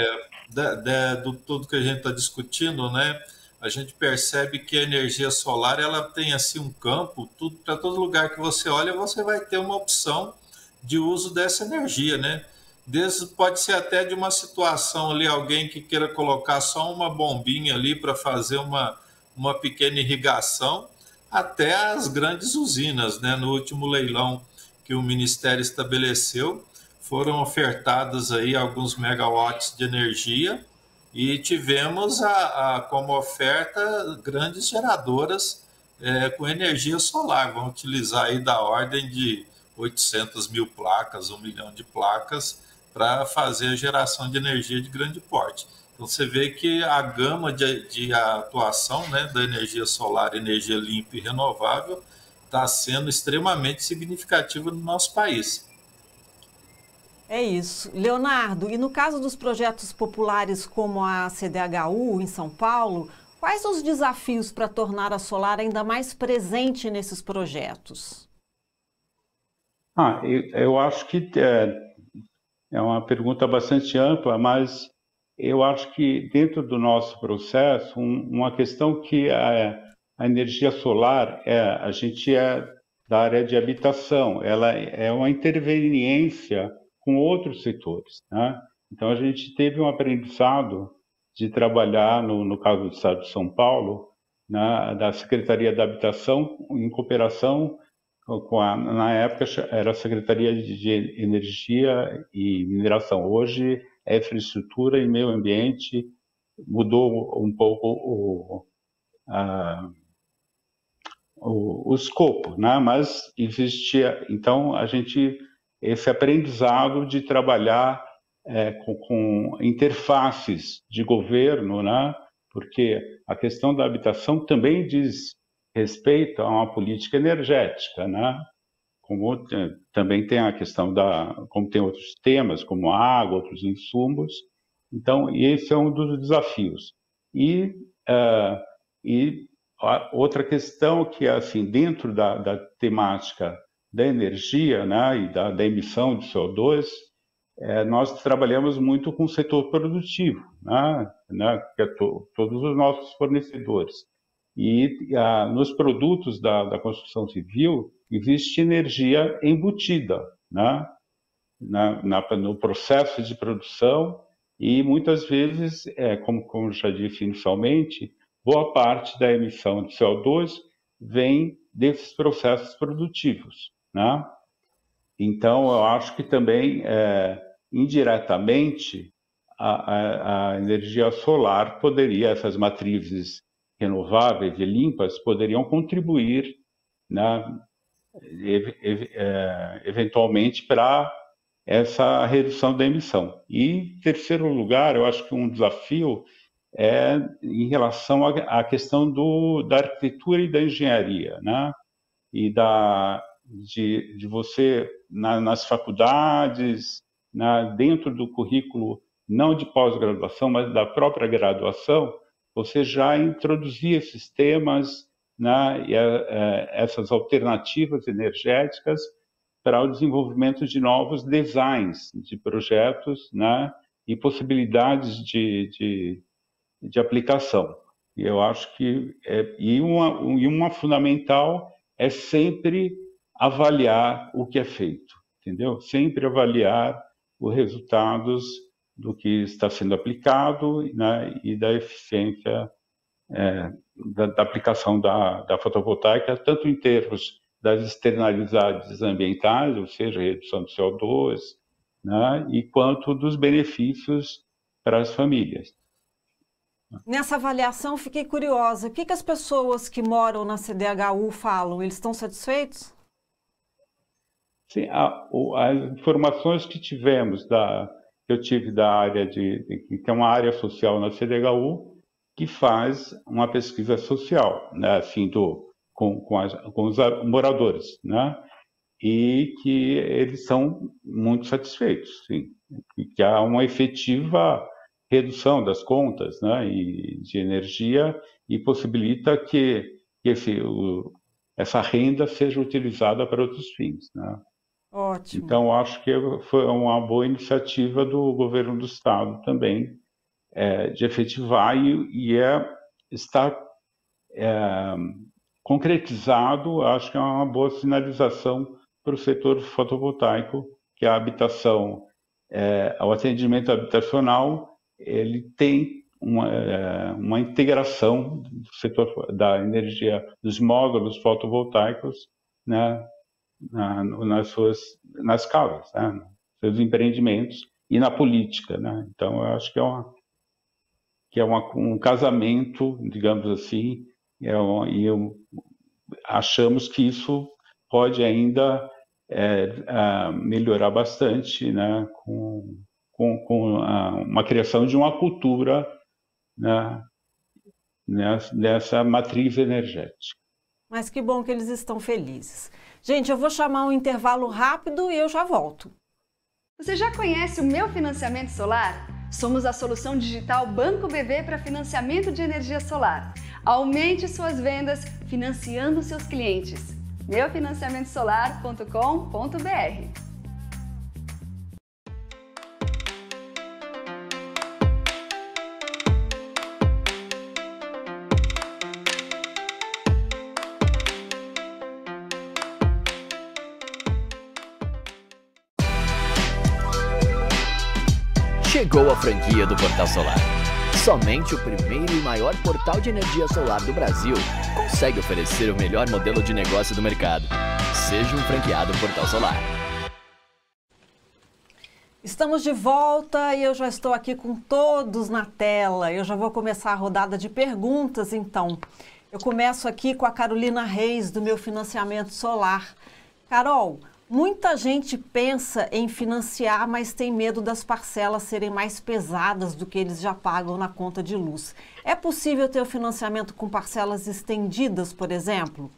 do tudo que a gente está discutindo, né, a gente percebe que a energia solar, ela tem assim um campo, para todo lugar que você olha, você vai ter uma opção de uso dessa energia, né? Pode ser até de uma situação ali, alguém que queira colocar só uma bombinha ali para fazer uma pequena irrigação, até as grandes usinas, né? No último leilão que o Ministério estabeleceu, foram ofertados aí alguns megawatts de energia e tivemos como oferta grandes geradoras com energia solar. Vão utilizar aí da ordem de 800 mil placas, 1 milhão de placas, para fazer a geração de energia de grande porte. Então você vê que a gama de atuação, né, da energia solar, energia limpa e renovável, está sendo extremamente significativa no nosso país. É isso. Leonardo, e no caso dos projetos populares como a CDHU em São Paulo, quais os desafios para tornar a solar ainda mais presente nesses projetos? Eu acho que é uma pergunta bastante ampla, mas eu acho que dentro do nosso processo, uma questão que a energia solar, a gente é da área de habitação, ela é uma interveniência com outros setores, né? Então, a gente teve um aprendizado de trabalhar, no caso do Estado de São Paulo, da Secretaria da Habitação, em cooperação com na época era a Secretaria de Energia e Mineração. Hoje é Infraestrutura e Meio Ambiente, mudou um pouco o escopo, né? Mas existia, então, esse aprendizado de trabalhar com interfaces de governo, né? Porque a questão da habitação também diz respeito a uma política energética, né? Como também tem a questão como tem outros temas, como água, outros insumos. Então, esse é um dos desafios. E outra questão que é assim, dentro da temática da energia, né, e da emissão de CO2, nós trabalhamos muito com o setor produtivo, né, que é todos os nossos fornecedores. E nos produtos da construção civil existe energia embutida, né, no processo de produção, e muitas vezes, como já disse inicialmente, boa parte da emissão de CO2 vem desses processos produtivos, né? Então, eu acho que também, indiretamente, a energia solar essas matrizes renováveis e limpas poderiam contribuir, né, eventualmente, para essa redução da emissão. E, em terceiro lugar, eu acho que um desafio em relação à questão da arquitetura e da engenharia, né? E de você, nas faculdades, dentro do currículo, não de pós-graduação, mas da própria graduação, você já introduzir esses temas, né, e essas alternativas energéticas para o desenvolvimento de novos designs de projetos, né, e possibilidades de aplicação. E eu acho que uma fundamental é sempre avaliar o que é feito, entendeu? Sempre avaliar os resultados do que está sendo aplicado, né, e da eficiência da aplicação da fotovoltaica, tanto em termos das externalidades ambientais, ou seja, redução de CO2, né, e quanto dos benefícios para as famílias. Nessa avaliação, fiquei curiosa. O que as pessoas que moram na CDHU falam? Eles estão satisfeitos? Sim, as informações que eu tive da área que tem uma área social na CDHU que faz uma pesquisa social, né, assim, com os moradores, né, e que eles são muito satisfeitos, sim, e que há uma efetiva redução das contas, né, e de energia, e possibilita que essa renda seja utilizada para outros fins, né? Ótimo. Então, acho que foi uma boa iniciativa do governo do estado também, de efetivar está concretizado. Acho que é uma boa sinalização para o setor fotovoltaico, que a habitação, o atendimento habitacional, ele tem uma integração do setor da energia, dos módulos fotovoltaicos, né, nas casas, né, nos seus empreendimentos e na política, né? Então, eu acho que é um casamento, digamos assim, achamos que isso pode ainda melhorar bastante, né, com uma criação de uma cultura, né, nessa matriz energética. Mas que bom que eles estão felizes. Gente, eu vou chamar um intervalo rápido e eu já volto. Você já conhece o Meu Financiamento Solar? Somos a solução digital Banco BV para financiamento de energia solar. Aumente suas vendas financiando seus clientes. meufinanciamentosolar.com.br. Chegou a franquia do Portal Solar. Somente o primeiro e maior portal de energia solar do Brasil consegue oferecer o melhor modelo de negócio do mercado. Seja um franqueado Portal Solar. Estamos de volta e eu já estou aqui com todos na tela. Eu já vou começar a rodada de perguntas, então. Eu começo aqui com a Carolina Reis, do Meu Financiamento Solar. Carol, muita gente pensa em financiar, mas tem medo das parcelas serem mais pesadas do que eles já pagam na conta de luz. É possível ter o financiamento com parcelas estendidas, por exemplo?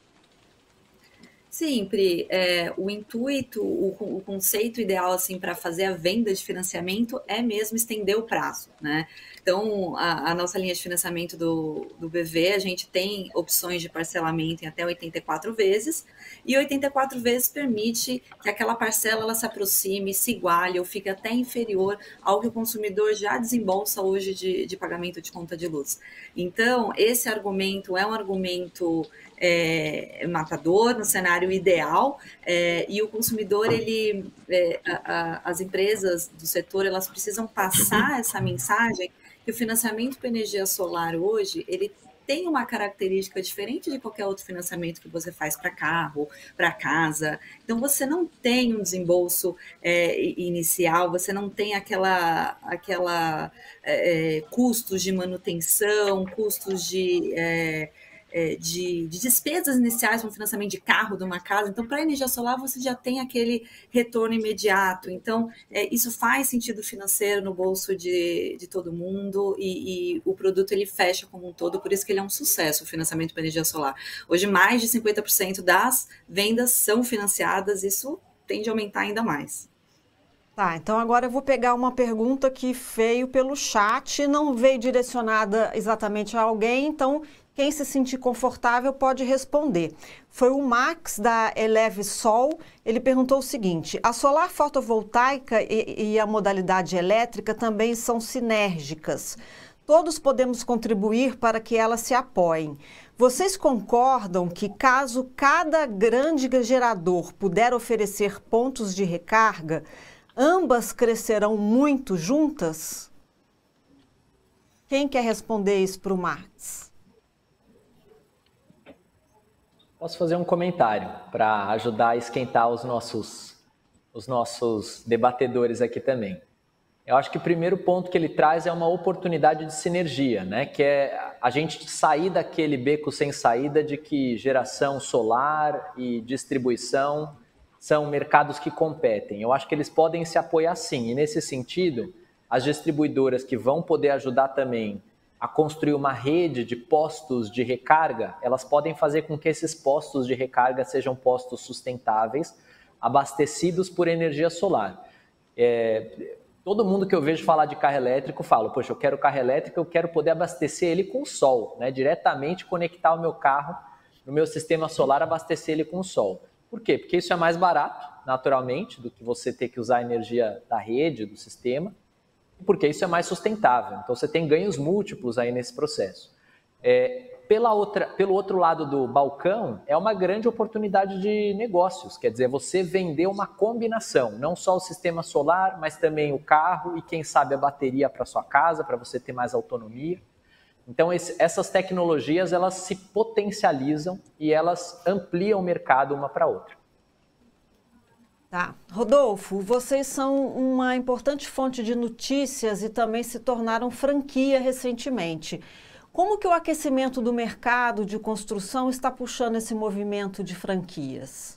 Sim, Pri, o intuito, o conceito ideal assim, para fazer a venda de financiamento é mesmo estender o prazo, né? Então, a nossa linha de financiamento do BV, a gente tem opções de parcelamento em até 84 vezes, e 84 vezes permite que aquela parcela ela se aproxime, se iguale ou fique até inferior ao que o consumidor já desembolsa hoje de pagamento de conta de luz. Então, esse argumento é um argumento matador no cenário ideal, e o consumidor, as empresas do setor, elas precisam passar essa mensagem que o financiamento para energia solar hoje, ele tem uma característica diferente de qualquer outro financiamento que você faz para carro, para casa. Então, você não tem um desembolso inicial, você não tem aquela custos de manutenção, custos de despesas iniciais no financiamento de carro, de uma casa. Então, para a energia solar, você já tem aquele retorno imediato. Então, isso faz sentido financeiro no bolso de todo mundo e o produto ele fecha como um todo, por isso que ele é um sucesso, o financiamento para energia solar. Hoje, mais de 50% das vendas são financiadas, isso tende a aumentar ainda mais. Tá, então agora eu vou pegar uma pergunta que veio pelo chat, não veio direcionada exatamente a alguém, então quem se sentir confortável pode responder. Foi o Max, da Eleve Sol. Ele perguntou o seguinte: a solar fotovoltaica e a modalidade elétrica também são sinérgicas. Todos podemos contribuir para que elas se apoiem. Vocês concordam que, caso cada grande gerador puder oferecer pontos de recarga, ambas crescerão muito juntas? Quem quer responder isso para o Max? Posso fazer um comentário para ajudar a esquentar os nossos debatedores aqui também. Eu acho que o primeiro ponto que ele traz é uma oportunidade de sinergia, né? Que é a gente sair daquele beco sem saída de que geração solar e distribuição são mercados que competem. Eu acho que eles podem se apoiar sim, e nesse sentido, as distribuidoras que vão poder ajudar também a construir uma rede de postos de recarga, elas podem fazer com que esses postos de recarga sejam postos sustentáveis, abastecidos por energia solar. Todo mundo que eu vejo falar de carro elétrico fala, poxa, eu quero carro elétrico, eu quero poder abastecer ele com o sol, né? Diretamente conectar o meu carro no meu sistema solar, abastecer ele com o sol. Por quê? Porque isso é mais barato, naturalmente, do que você ter que usar a energia da rede, do sistema, porque isso é mais sustentável. Então, você tem ganhos múltiplos aí nesse processo. Pelo outro lado do balcão, é uma grande oportunidade de negócios. Quer dizer, você vender uma combinação, não só o sistema solar, mas também o carro e, quem sabe, a bateria para sua casa, para você ter mais autonomia. Então, essas tecnologias, elas se potencializam e elas ampliam o mercado uma para a outra. Tá. Rodolfo, vocês são uma importante fonte de notícias e também se tornaram franquia recentemente. Como que o aquecimento do mercado de construção está puxando esse movimento de franquias?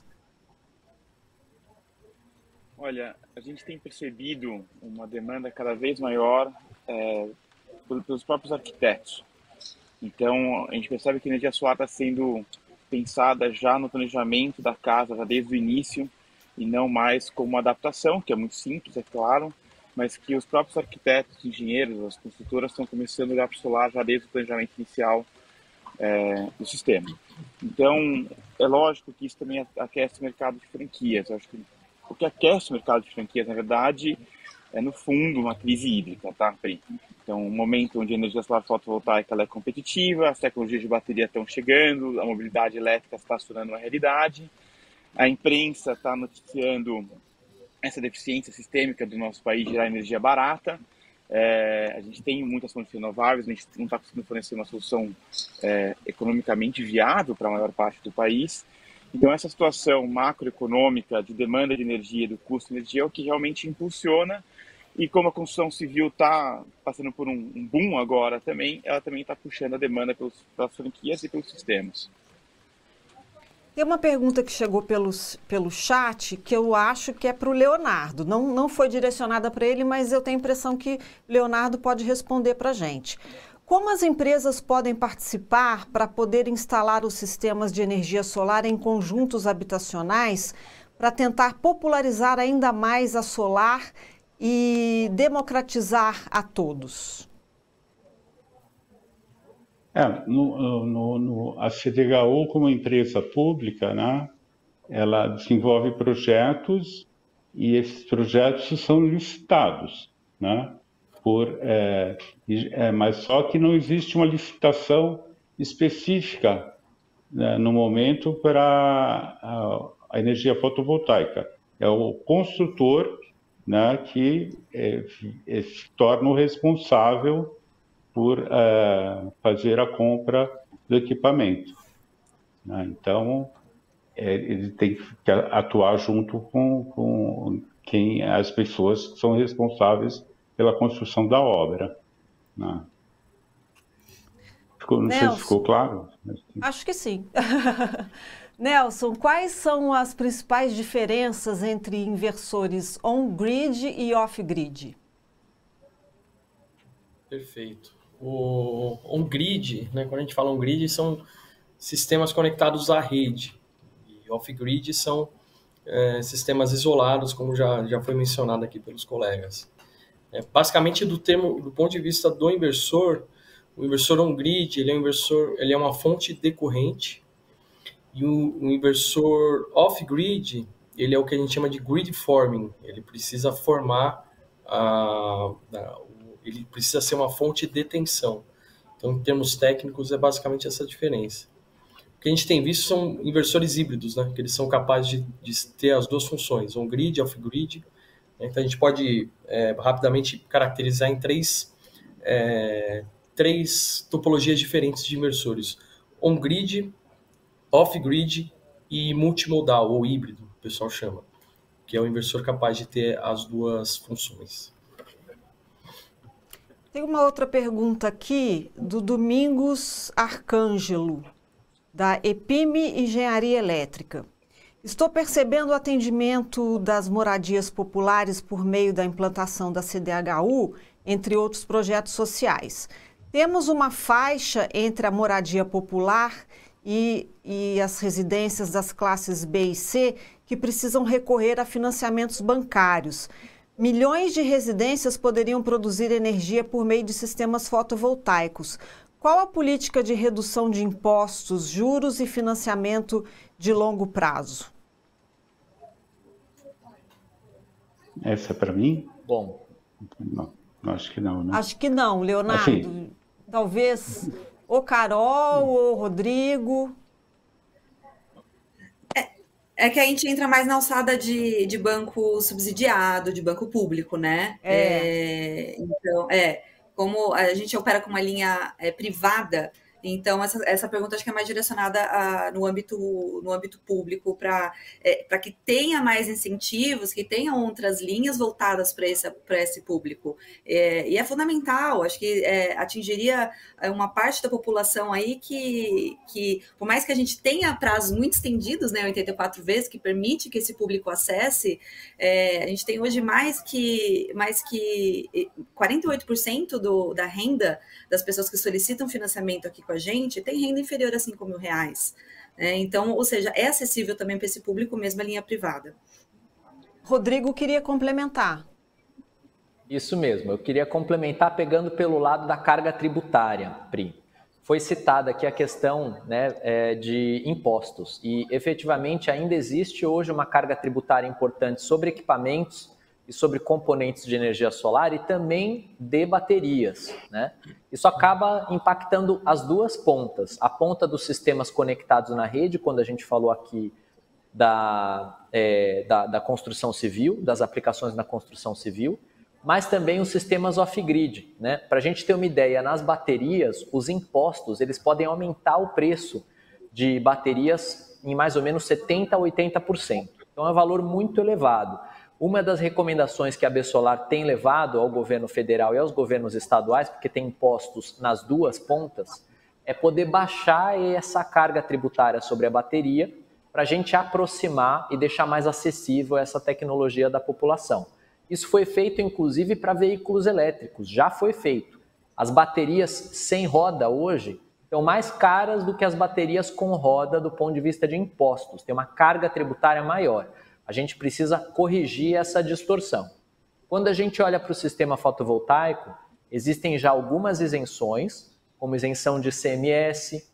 Olha, a gente tem percebido uma demanda cada vez maior pelos próprios arquitetos. Então, a gente percebe que a energia solar está sendo pensada já no planejamento da casa, já desde o início, e não mais como uma adaptação, que é muito simples, é claro, mas que os próprios arquitetos, engenheiros, as construtoras estão começando a olhar para o solar já desde o planejamento inicial do sistema. Então, é lógico que isso também aquece o mercado de franquias. Eu acho que o que aquece o mercado de franquias, na verdade, é, no fundo, uma crise hídrica, tá, Pri? Então, um momento onde a energia solar fotovoltaica ela é competitiva, as tecnologias de bateria estão chegando, a mobilidade elétrica está se tornando uma realidade, a imprensa está noticiando essa deficiência sistêmica do nosso país gerar energia barata. A gente tem muitas fontes renováveis, a gente não está conseguindo fornecer uma solução economicamente viável para a maior parte do país. Então, essa situação macroeconômica de demanda de energia e do custo de energia é o que realmente impulsiona. E como a construção civil está passando por um boom agora também, ela também está puxando a demanda pelas franquias e pelos sistemas. Tem uma pergunta que chegou pelo chat que eu acho que é para o Leonardo. Não foi direcionada para ele, mas eu tenho a impressão que o Leonardo pode responder para a gente. Como as empresas podem participar para poder instalar os sistemas de energia solar em conjuntos habitacionais para tentar popularizar ainda mais a solar e democratizar a todos? A CDHU, como empresa pública, né, ela desenvolve projetos e esses projetos são licitados, né, mas só que não existe uma licitação específica, né, no momento para a energia fotovoltaica. É o construtor, né, que se torna o responsável por fazer a compra do equipamento, né? Então, ele tem que atuar junto com as pessoas que são responsáveis pela construção da obra, né? Não sei se ficou claro. Acho que sim. Nelson, quais são as principais diferenças entre inversores on-grid e off-grid? Perfeito. O on-grid, né, quando a gente fala on-grid, são sistemas conectados à rede. E off-grid são sistemas isolados, como já foi mencionado aqui pelos colegas. Basicamente, do ponto de vista do inversor, o inversor on-grid ele é uma fonte decorrente, e o inversor off-grid ele é o que a gente chama de grid forming. Ele precisa formar ele precisa ser uma fonte de tensão. Então, em termos técnicos, é basicamente essa diferença. O que a gente tem visto são inversores híbridos, né? Que eles são capazes de ter as duas funções, on-grid e off-grid. Então, a gente pode rapidamente caracterizar em três topologias diferentes de inversores: on-grid, off-grid e multimodal, ou híbrido, o pessoal chama, que é o inversor capaz de ter as duas funções. Tem uma outra pergunta aqui do Domingos Arcângelo, da Epime Engenharia Elétrica. Estou percebendo o atendimento das moradias populares por meio da implantação da CDHU, entre outros projetos sociais. Temos uma faixa entre a moradia popular e as residências das classes B e C que precisam recorrer a financiamentos bancários. Milhões de residências poderiam produzir energia por meio de sistemas fotovoltaicos. Qual a política de redução de impostos, juros e financiamento de longo prazo? Essa é para mim? Bom, não, acho que não, né? Acho que não, Leonardo. Assim, talvez ou Carol ou Rodrigo. É que a gente entra mais na alçada de banco subsidiado, de banco público, né? Então, como a gente opera com uma linha privada, então essa pergunta acho que é mais direcionada no âmbito público, para que tenha mais incentivos, que tenham outras linhas voltadas para esse público. E é fundamental, acho que atingiria uma parte da população aí que, por mais que a gente tenha prazos muito estendidos, né, 84 vezes, que permite que esse público acesse, a gente tem hoje mais que 48% da renda das pessoas que solicitam financiamento aqui com a gente tem renda inferior a R$5.000. Então, ou seja, é acessível também para esse público mesmo a linha privada. Rodrigo queria complementar. Isso mesmo, eu queria complementar pegando pelo lado da carga tributária, Pri. Foi citada aqui a questão, né, de impostos e efetivamente ainda existe hoje uma carga tributária importante sobre equipamentos e sobre componentes de energia solar e também de baterias, né? Isso acaba impactando as duas pontas. A ponta dos sistemas conectados na rede, quando a gente falou aqui da construção civil, das aplicações na construção civil, mas também os sistemas off-grid, né? Para a gente ter uma ideia, nas baterias, os impostos eles podem aumentar o preço de baterias em mais ou menos 70% a 80%. Então é um valor muito elevado. Uma das recomendações que a Absolar tem levado ao governo federal e aos governos estaduais, porque tem impostos nas duas pontas, é poder baixar essa carga tributária sobre a bateria para a gente aproximar e deixar mais acessível essa tecnologia da população. Isso foi feito, inclusive, para veículos elétricos, já foi feito. As baterias sem roda hoje estão mais caras do que as baterias com roda do ponto de vista de impostos, tem uma carga tributária maior. A gente precisa corrigir essa distorção. Quando a gente olha para o sistema fotovoltaico, existem já algumas isenções, como isenção de CMS,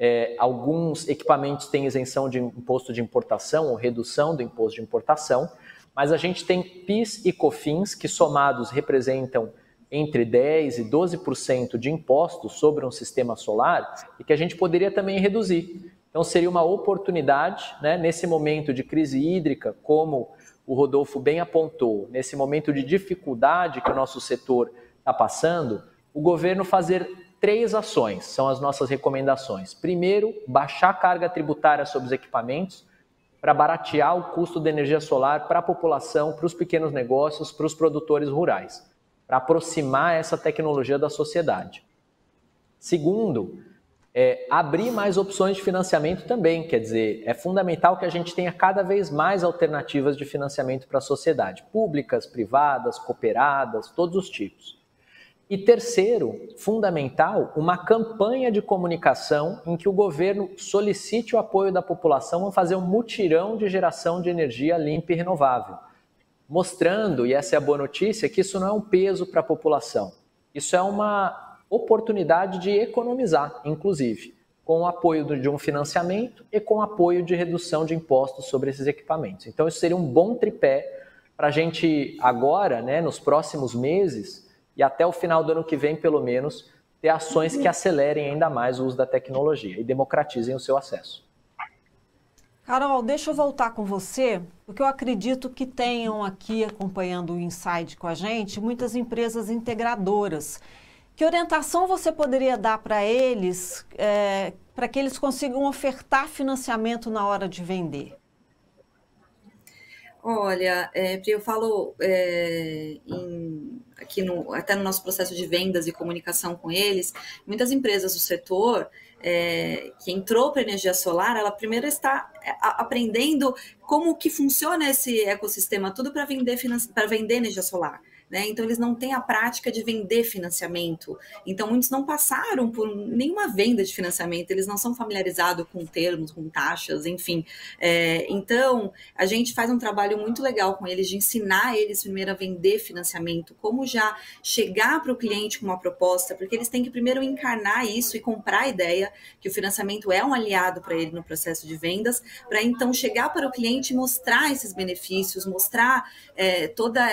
alguns equipamentos têm isenção de imposto de importação ou redução do imposto de importação, mas a gente tem PIS e COFINS que somados representam entre 10% e 12% de impostos sobre um sistema solar e que a gente poderia também reduzir. Então seria uma oportunidade, né, nesse momento de crise hídrica, como o Rodolfo bem apontou, nesse momento de dificuldade que o nosso setor está passando, o governo fazer 3 ações, são as nossas recomendações. Primeiro, baixar a carga tributária sobre os equipamentos para baratear o custo da energia solar para a população, para os pequenos negócios, para os produtores rurais, para aproximar essa tecnologia da sociedade. Segundo, abrir mais opções de financiamento também, quer dizer, é fundamental que a gente tenha cada vez mais alternativas de financiamento para a sociedade, públicas, privadas, cooperadas, todos os tipos. E terceiro, fundamental, uma campanha de comunicação em que o governo solicite o apoio da população a fazer um mutirão de geração de energia limpa e renovável, mostrando, e essa é a boa notícia, que isso não é um peso para a população, isso é uma oportunidade de economizar, inclusive, com o apoio de um financiamento e com o apoio de redução de impostos sobre esses equipamentos. Então isso seria um bom tripé para a gente agora, né, nos próximos meses, e até o final do ano que vem, pelo menos, ter ações que acelerem ainda mais o uso da tecnologia e democratizem o seu acesso. Carol, deixa eu voltar com você, porque eu acredito que tenham aqui, acompanhando o Inside com a gente, muitas empresas integradoras. Que orientação você poderia dar para eles, para que eles consigam ofertar financiamento na hora de vender? Olha, eu falo até no nosso processo de vendas e comunicação com eles, muitas empresas do setor que entrou para a energia solar, ela primeiro está aprendendo como que funciona esse ecossistema tudo para vender energia solar. Né? Então, eles não têm a prática de vender financiamento. Então, muitos não passaram por nenhuma venda de financiamento, eles não são familiarizados com termos, com taxas, enfim. Então, a gente faz um trabalho muito legal com eles, de ensinar eles primeiro a vender financiamento, como já chegar para o cliente com uma proposta, porque eles têm que primeiro encarnar isso e comprar a ideia que o financiamento é um aliado para ele no processo de vendas, para então chegar para o cliente e mostrar esses benefícios, mostrar toda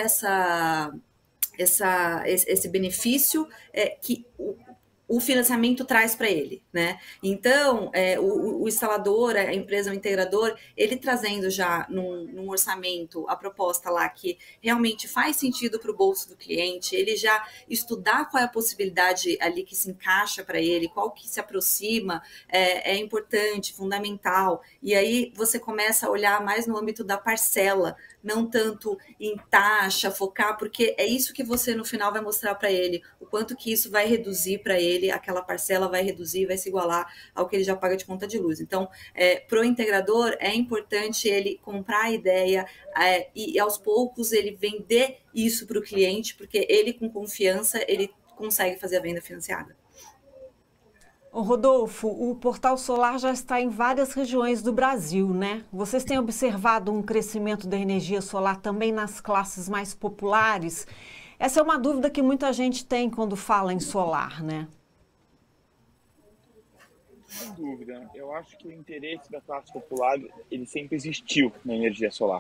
esse benefício que o financiamento traz para ele, né? Então, o instalador, a empresa, o integrador, ele trazendo já num orçamento a proposta lá que realmente faz sentido para o bolso do cliente, ele já estudar qual é a possibilidade ali que se encaixa para ele, qual que se aproxima, é importante, fundamental. E aí você começa a olhar mais no âmbito da parcela, não tanto em taxa, focar, porque é isso que você no final vai mostrar para ele, o quanto que isso vai reduzir para ele, aquela parcela vai reduzir, vai se igualar ao que ele já paga de conta de luz. Então, para o integrador, é importante ele comprar a ideia e aos poucos ele vender isso para o cliente, porque ele com confiança, ele consegue fazer a venda financiada. Ô Rodolfo, o Portal Solar já está em várias regiões do Brasil, né? Vocês têm observado um crescimento da energia solar também nas classes mais populares? Essa é uma dúvida que muita gente tem quando fala em solar, né? Sem dúvida. Eu acho que o interesse da classe popular, ele sempre existiu na energia solar.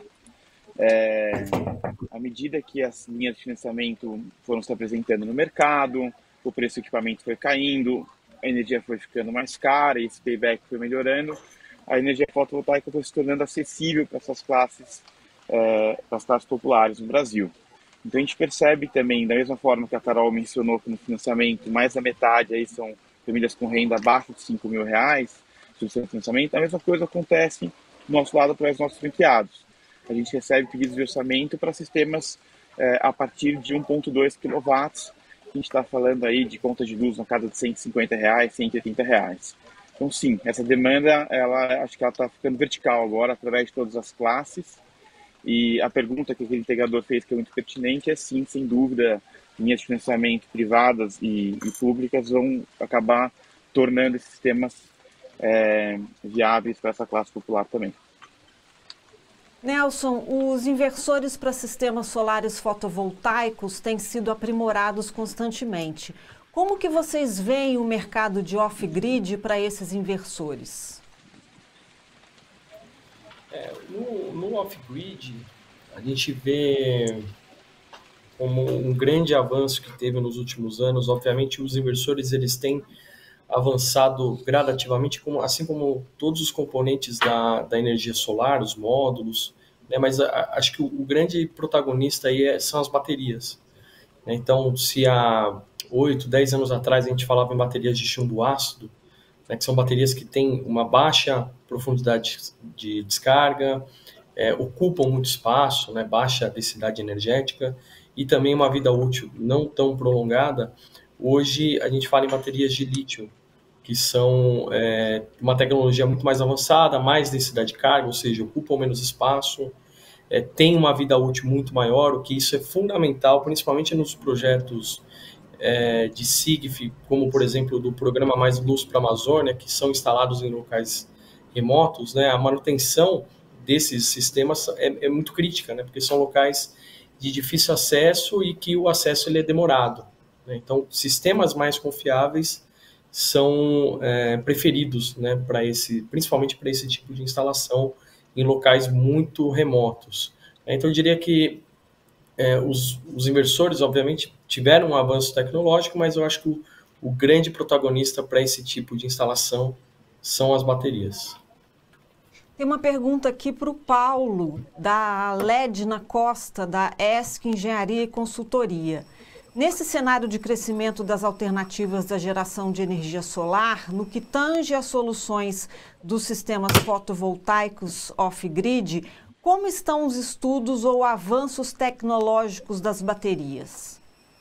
À medida que as linhas de financiamento foram se apresentando no mercado, o preço do equipamento foi caindo, a energia foi ficando mais cara, esse payback foi melhorando, a energia fotovoltaica está se tornando acessível para essas classes, para as classes populares no Brasil. Então a gente percebe também, da mesma forma que a Carol mencionou que no financiamento, mais da metade aí são famílias com renda abaixo de R$5.000, sobre financiamento, a mesma coisa acontece do nosso lado através dos nossos franqueados. A gente recebe pedidos de orçamento para sistemas a partir de 1,2 kW, a gente está falando aí de conta de luz na casa de R$150, R$180. Então sim, essa demanda, acho que ela está ficando vertical agora, através de todas as classes. E a pergunta que aquele integrador fez, que é muito pertinente, é sim, sem dúvida, linhas de financiamento privadas e públicas vão acabar tornando esses sistemas viáveis para essa classe popular também. Nelson, os inversores para sistemas solares fotovoltaicos têm sido aprimorados constantemente. Como que vocês veem o mercado de off-grid para esses inversores? No off-grid, a gente vê como um grande avanço que teve nos últimos anos. Obviamente, os inversores eles têm avançado gradativamente, assim como todos os componentes da energia solar, os módulos, né? Mas acho que o grande protagonista aí são as baterias, né? Então, se há 8, 10 anos atrás a gente falava em baterias de chumbo ácido, né, que são baterias que têm uma baixa profundidade de descarga, ocupam muito espaço, né, baixa densidade energética e também uma vida útil não tão prolongada. Hoje a gente fala em baterias de lítio, que são uma tecnologia muito mais avançada, mais densidade de carga, ou seja, ocupam menos espaço, tem uma vida útil muito maior, o que isso é fundamental, principalmente nos projetos de SIGF, como por exemplo do programa Mais Luz para a Amazônia, que são instalados em locais remotos, né? A manutenção desses sistemas é muito crítica, né? Porque são locais de difícil acesso e que o acesso ele é demorado, né? Então, sistemas mais confiáveis são preferidos, né, principalmente para esse tipo de instalação em locais muito remotos. Então, eu diria que os inversores, obviamente, tiveram um avanço tecnológico, mas eu acho que o grande protagonista para esse tipo de instalação são as baterias. Tem uma pergunta aqui para o Paulo, da Ledna Costa, da ESC Engenharia e Consultoria. Nesse cenário de crescimento das alternativas da geração de energia solar, no que tange às soluções dos sistemas fotovoltaicos off-grid, como estão os estudos ou avanços tecnológicos das baterias?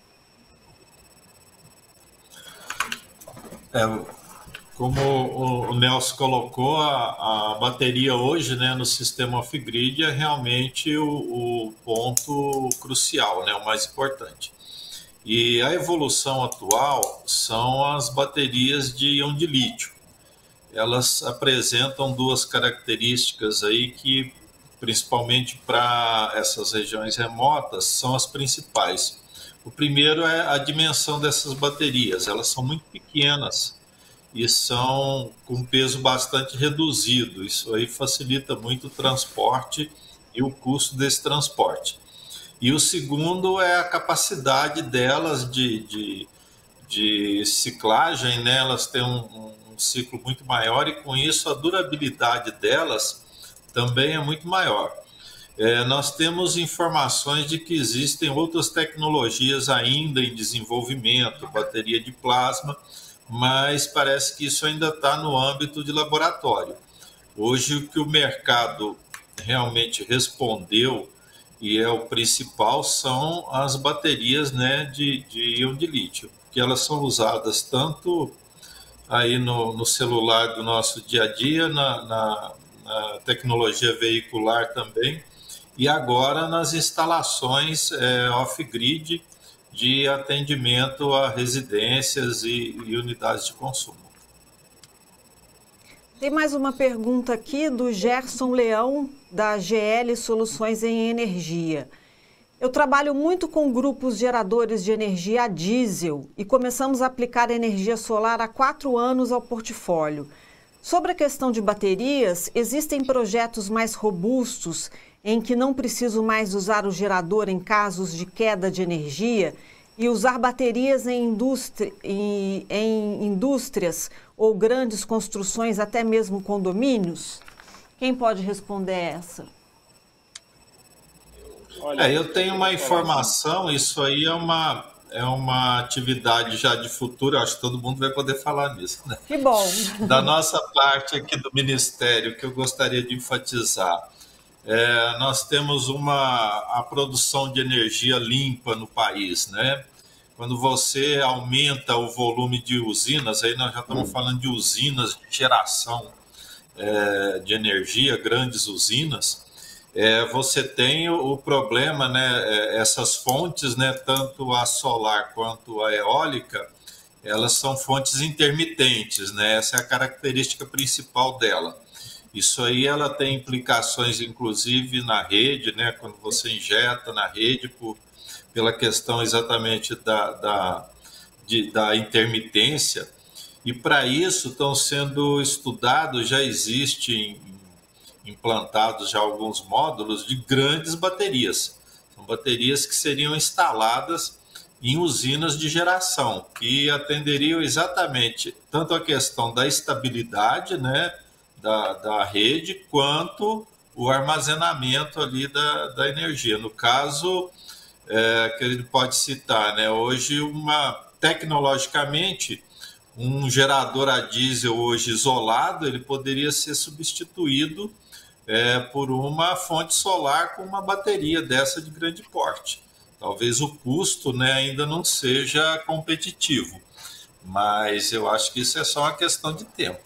Como o Nelson colocou, a bateria hoje, né, no sistema off-grid é realmente o ponto crucial, né, o mais importante. E a evolução atual são as baterias de íon de lítio. Elas apresentam duas características aí que, principalmente para essas regiões remotas, são as principais. O primeiro é a dimensão dessas baterias. Elas são muito pequenas e são com peso bastante reduzido. Isso aí facilita muito o transporte e o custo desse transporte. E o segundo é a capacidade delas de ciclagem, né? Elas têm um ciclo muito maior e com isso a durabilidade delas também é muito maior. Nós temos informações de que existem outras tecnologias ainda em desenvolvimento, bateria de plasma, mas parece que isso ainda está no âmbito de laboratório. Hoje o que o mercado realmente respondeu e é o principal são as baterias, né, de íon de lítio, que elas são usadas tanto aí no celular do nosso dia a dia, na tecnologia veicular também, e agora nas instalações off-grid de atendimento a residências e unidades de consumo. Tem mais uma pergunta aqui do Gerson Leão, da GL Soluções em Energia. Eu trabalho muito com grupos geradores de energia a diesel e começamos a aplicar energia solar há 4 anos ao portfólio. Sobre a questão de baterias, existem projetos mais robustos em que não preciso mais usar o gerador em casos de queda de energia e usar baterias em indústrias ou grandes construções, até mesmo condomínios? Quem pode responder essa? Olha, eu tenho uma informação, isso aí é uma atividade já de futuro, acho que todo mundo vai poder falar nisso, né? Que bom! Da nossa parte aqui do Ministério, que eu gostaria de enfatizar, nós temos a produção de energia limpa no país, né? Quando você aumenta o volume de usinas, aí nós já estamos falando de usinas de geração de energia, grandes usinas, você tem o problema, né? Essas fontes, né? Tanto a solar quanto a eólica, elas são fontes intermitentes, né? Essa é a característica principal dela. Isso aí ela tem implicações, inclusive, na rede, né? Quando você injeta na rede, pela questão exatamente da intermitência. E para isso estão sendo estudados, já existem implantados já alguns módulos de grandes baterias. São baterias que seriam instaladas em usinas de geração, que atenderiam exatamente tanto a questão da estabilidade, né, da rede, quanto o armazenamento ali da energia. No caso, que ele pode citar, né, hoje, tecnologicamente, um gerador a diesel hoje isolado, ele poderia ser substituído por uma fonte solar com uma bateria dessa de grande porte. Talvez o custo, né, ainda não seja competitivo, mas eu acho que isso é só uma questão de tempo.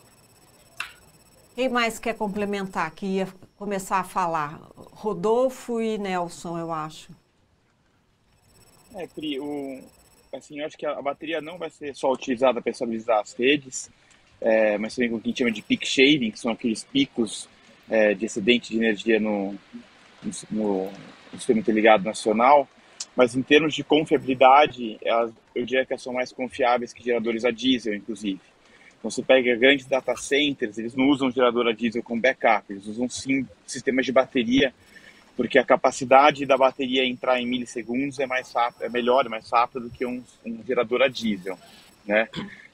Quem mais quer complementar, que ia começar a falar? Rodolfo e Nelson, eu acho. Pri, assim, eu acho que a bateria não vai ser só utilizada para estabilizar as redes, mas também com o que a gente chama de peak shaving, que são aqueles picos de excedente de energia no Sistema Interligado Nacional. Mas em termos de confiabilidade, eu diria que elas são mais confiáveis que geradores a diesel, inclusive. Então, você pega grandes data centers, eles não usam gerador a diesel como backup, eles usam sim sistemas de bateria, porque a capacidade da bateria entrar em milissegundos é melhor, é mais rápido do que um gerador a diesel, né?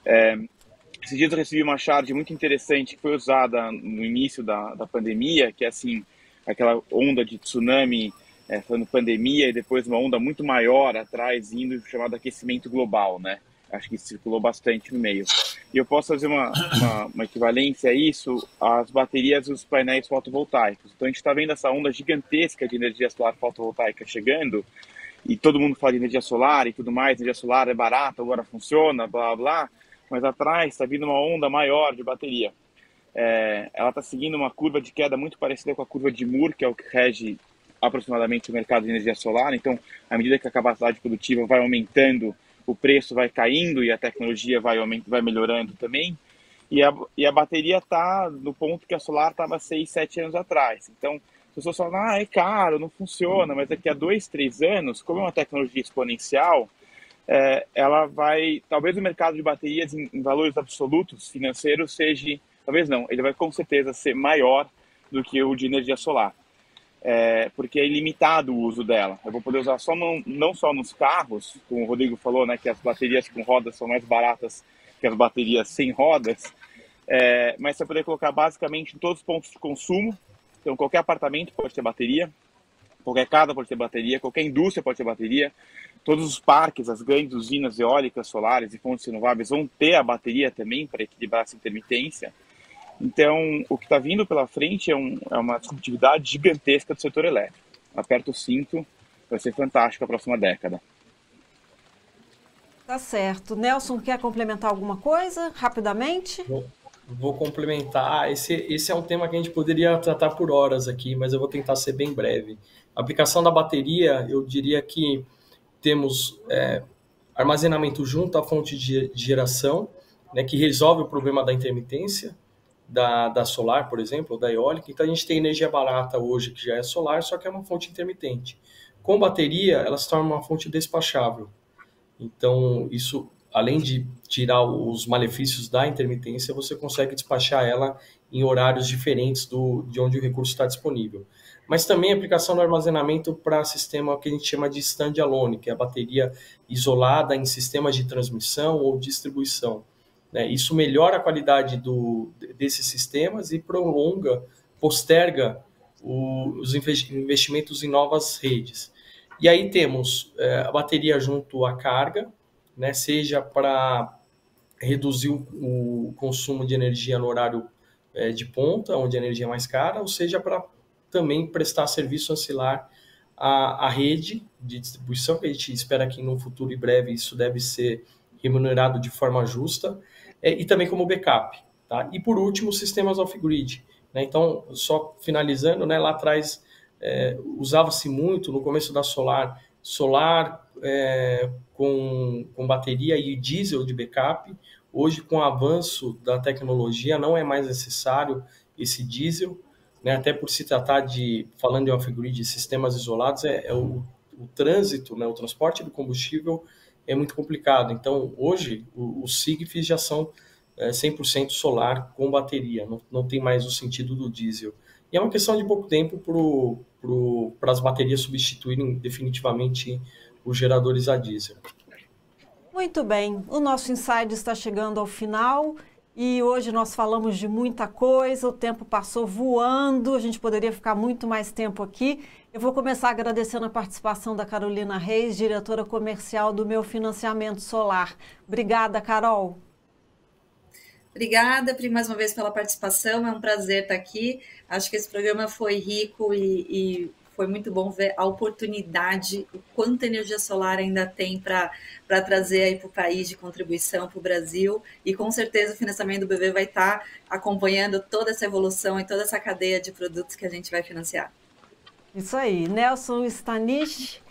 Esses dias eu recebi uma charge muito interessante que foi usada no início da pandemia, que é assim, aquela onda de tsunami falando pandemia e depois uma onda muito maior atrás indo, chamado aquecimento global, né? Acho que circulou bastante no meio. E eu posso fazer uma equivalência a isso, às baterias e os painéis fotovoltaicos. Então a gente está vendo essa onda gigantesca de energia solar fotovoltaica chegando, e todo mundo fala de energia solar e tudo mais, energia solar é barata, agora funciona, blá, blá, mas atrás está vindo uma onda maior de bateria. Ela está seguindo uma curva de queda muito parecida com a curva de Moore, que é o que rege aproximadamente o mercado de energia solar. Então, à medida que a capacidade produtiva vai aumentando, o preço vai caindo e a tecnologia vai melhorando também. E a bateria está no ponto que a solar estava 6, 7 anos atrás. Então, as pessoas falam, é caro, não funciona, mas daqui a 2, 3 anos, como é uma tecnologia exponencial, ela vai, talvez o mercado de baterias em valores absolutos financeiros seja, talvez não, ele vai com certeza ser maior do que o de energia solar, porque é ilimitado o uso dela. Eu vou poder usar não só nos carros, como o Rodrigo falou, né, que as baterias com rodas são mais baratas que as baterias sem rodas, mas você vai poder colocar basicamente em todos os pontos de consumo. Então qualquer apartamento pode ter bateria, qualquer casa pode ter bateria, qualquer indústria pode ter bateria. Todos os parques, as grandes usinas eólicas, solares e fontes renováveis vão ter a bateria também para equilibrar essa intermitência. Então, o que está vindo pela frente é uma disruptividade gigantesca do setor elétrico. Aperta o cinto, vai ser fantástico a próxima década. Tá certo. Nelson, quer complementar alguma coisa, rapidamente? Vou complementar. Esse é um tema que a gente poderia tratar por horas aqui, mas eu vou tentar ser bem breve. A aplicação da bateria, eu diria que temos armazenamento junto à fonte de geração, né, que resolve o problema da intermitência, da solar, por exemplo, ou da eólica. Então a gente tem energia barata hoje, que já é solar, só que é uma fonte intermitente. Com bateria, ela se torna uma fonte despachável. Então, isso, além de tirar os malefícios da intermitência, você consegue despachar ela em horários diferentes de onde o recurso está disponível. Mas também a aplicação do armazenamento para sistema que a gente chama de standalone, que é a bateria isolada em sistemas de transmissão ou distribuição. né? Isso melhora a qualidade desses sistemas e posterga os investimentos em novas redes. E aí temos a bateria junto à carga, né? Seja para reduzir o consumo de energia no horário de ponta, onde a energia é mais cara, ou seja, para também prestar serviço ancilar à rede de distribuição, que a gente espera que no futuro e breve isso deve ser remunerado de forma justa, e também como backup. Tá? E por último, sistemas off-grid. Né? Então, só finalizando, né, lá atrás usava-se muito, no começo da solar com bateria e diesel de backup. Hoje, com o avanço da tecnologia, não é mais necessário esse diesel, né? Até por se tratar falando em off-grid, sistemas isolados, o trânsito, né? O transporte do combustível é muito complicado. Então, hoje, os SIGFs já são 100% solar com bateria, não tem mais o sentido do diesel. E é uma questão de pouco tempo para as baterias substituírem definitivamente os geradores a diesel. Muito bem, o nosso Inside está chegando ao final e hoje nós falamos de muita coisa, o tempo passou voando, a gente poderia ficar muito mais tempo aqui. Eu vou começar agradecendo a participação da Carolina Reis, diretora comercial do Meu Financiamento Solar. Obrigada, Carol. Obrigada, Pri, mais uma vez pela participação, é um prazer estar aqui. Acho que esse programa foi rico e foi muito bom ver a oportunidade, o quanto a energia solar ainda tem para trazer aí para o país de contribuição para o Brasil, e com certeza o financiamento do BV vai estar acompanhando toda essa evolução e toda essa cadeia de produtos que a gente vai financiar. Isso aí, Nelson Stanich,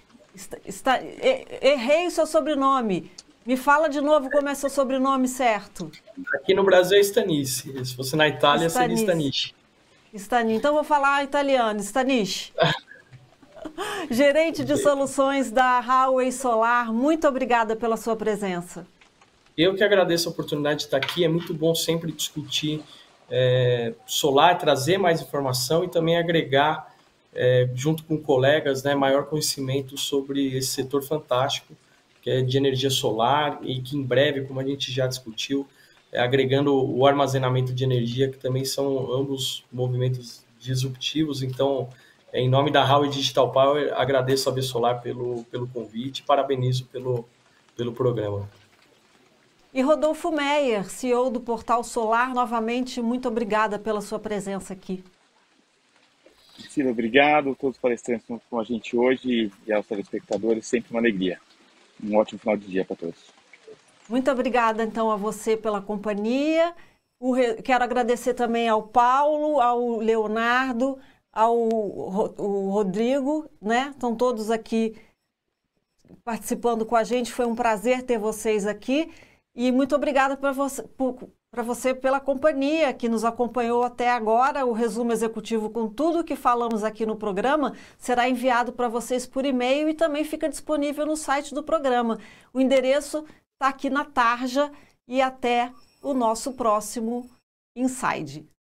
errei o seu sobrenome. Me fala de novo como é seu sobrenome certo. Aqui no Brasil é Stanici. Se fosse na Itália, seria Stanici. Stanici. Então vou falar italiano. Stanici. Gerente de soluções da Huawei Solar, muito obrigada pela sua presença. Eu que agradeço a oportunidade de estar aqui. É muito bom sempre discutir solar, trazer mais informação e também agregar, junto com colegas, né, maior conhecimento sobre esse setor fantástico que é de energia solar e que em breve, como a gente já discutiu, agregando o armazenamento de energia, que também são ambos movimentos disruptivos. Então, em nome da Huawei Digital Power, agradeço a Vesolar pelo convite e parabenizo pelo programa. E Rodolfo Meyer, CEO do Portal Solar, novamente, muito obrigada pela sua presença aqui. Cida, obrigado a todos os palestrantes com a gente hoje e aos telespectadores, sempre uma alegria. Um ótimo final de dia para todos. Muito obrigada, então, a você pela companhia. Quero agradecer também ao Paulo, ao Leonardo, ao Rodrigo, né? Estão todos aqui participando com a gente. Foi um prazer ter vocês aqui. E muito obrigada para você pela companhia que nos acompanhou até agora. O resumo executivo com tudo que falamos aqui no programa será enviado para vocês por e-mail e também fica disponível no site do programa. O endereço está aqui na tarja e até o nosso próximo Inside.